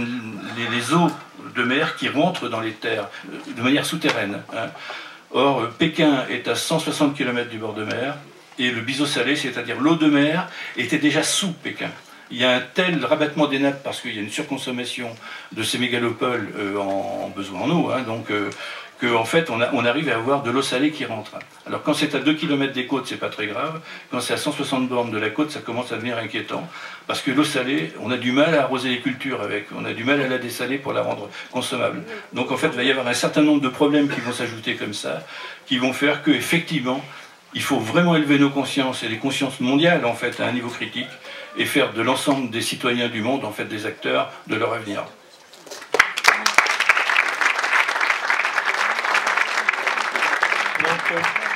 les, les eaux de mer qui rentrent dans les terres euh, de manière souterraine. Hein. Or, Pékin est à cent soixante kilomètres du bord de mer, et le biseau salé, c'est-à-dire l'eau de mer, était déjà sous Pékin. il y a un tel rabattement des nappes parce qu'il y a une surconsommation de ces mégalopoles euh, en, en besoin en eau, hein, donc euh, qu'en fait on, a, on arrive à avoir de l'eau salée qui rentre. Alors quand c'est à deux kilomètres des côtes, c'est pas très grave. Quand c'est à cent soixante bornes de la côte, ça commence à devenir inquiétant. Parce que l'eau salée, on a du mal à arroser les cultures avec, on a du mal à la dessaler pour la rendre consommable. Donc en fait, il va y avoir un certain nombre de problèmes qui vont s'ajouter comme ça, qui vont faire qu'effectivement, il faut vraiment élever nos consciences et les consciences mondiales en fait à un niveau critique et faire de l'ensemble des citoyens du monde en fait des acteurs de leur avenir. Donc,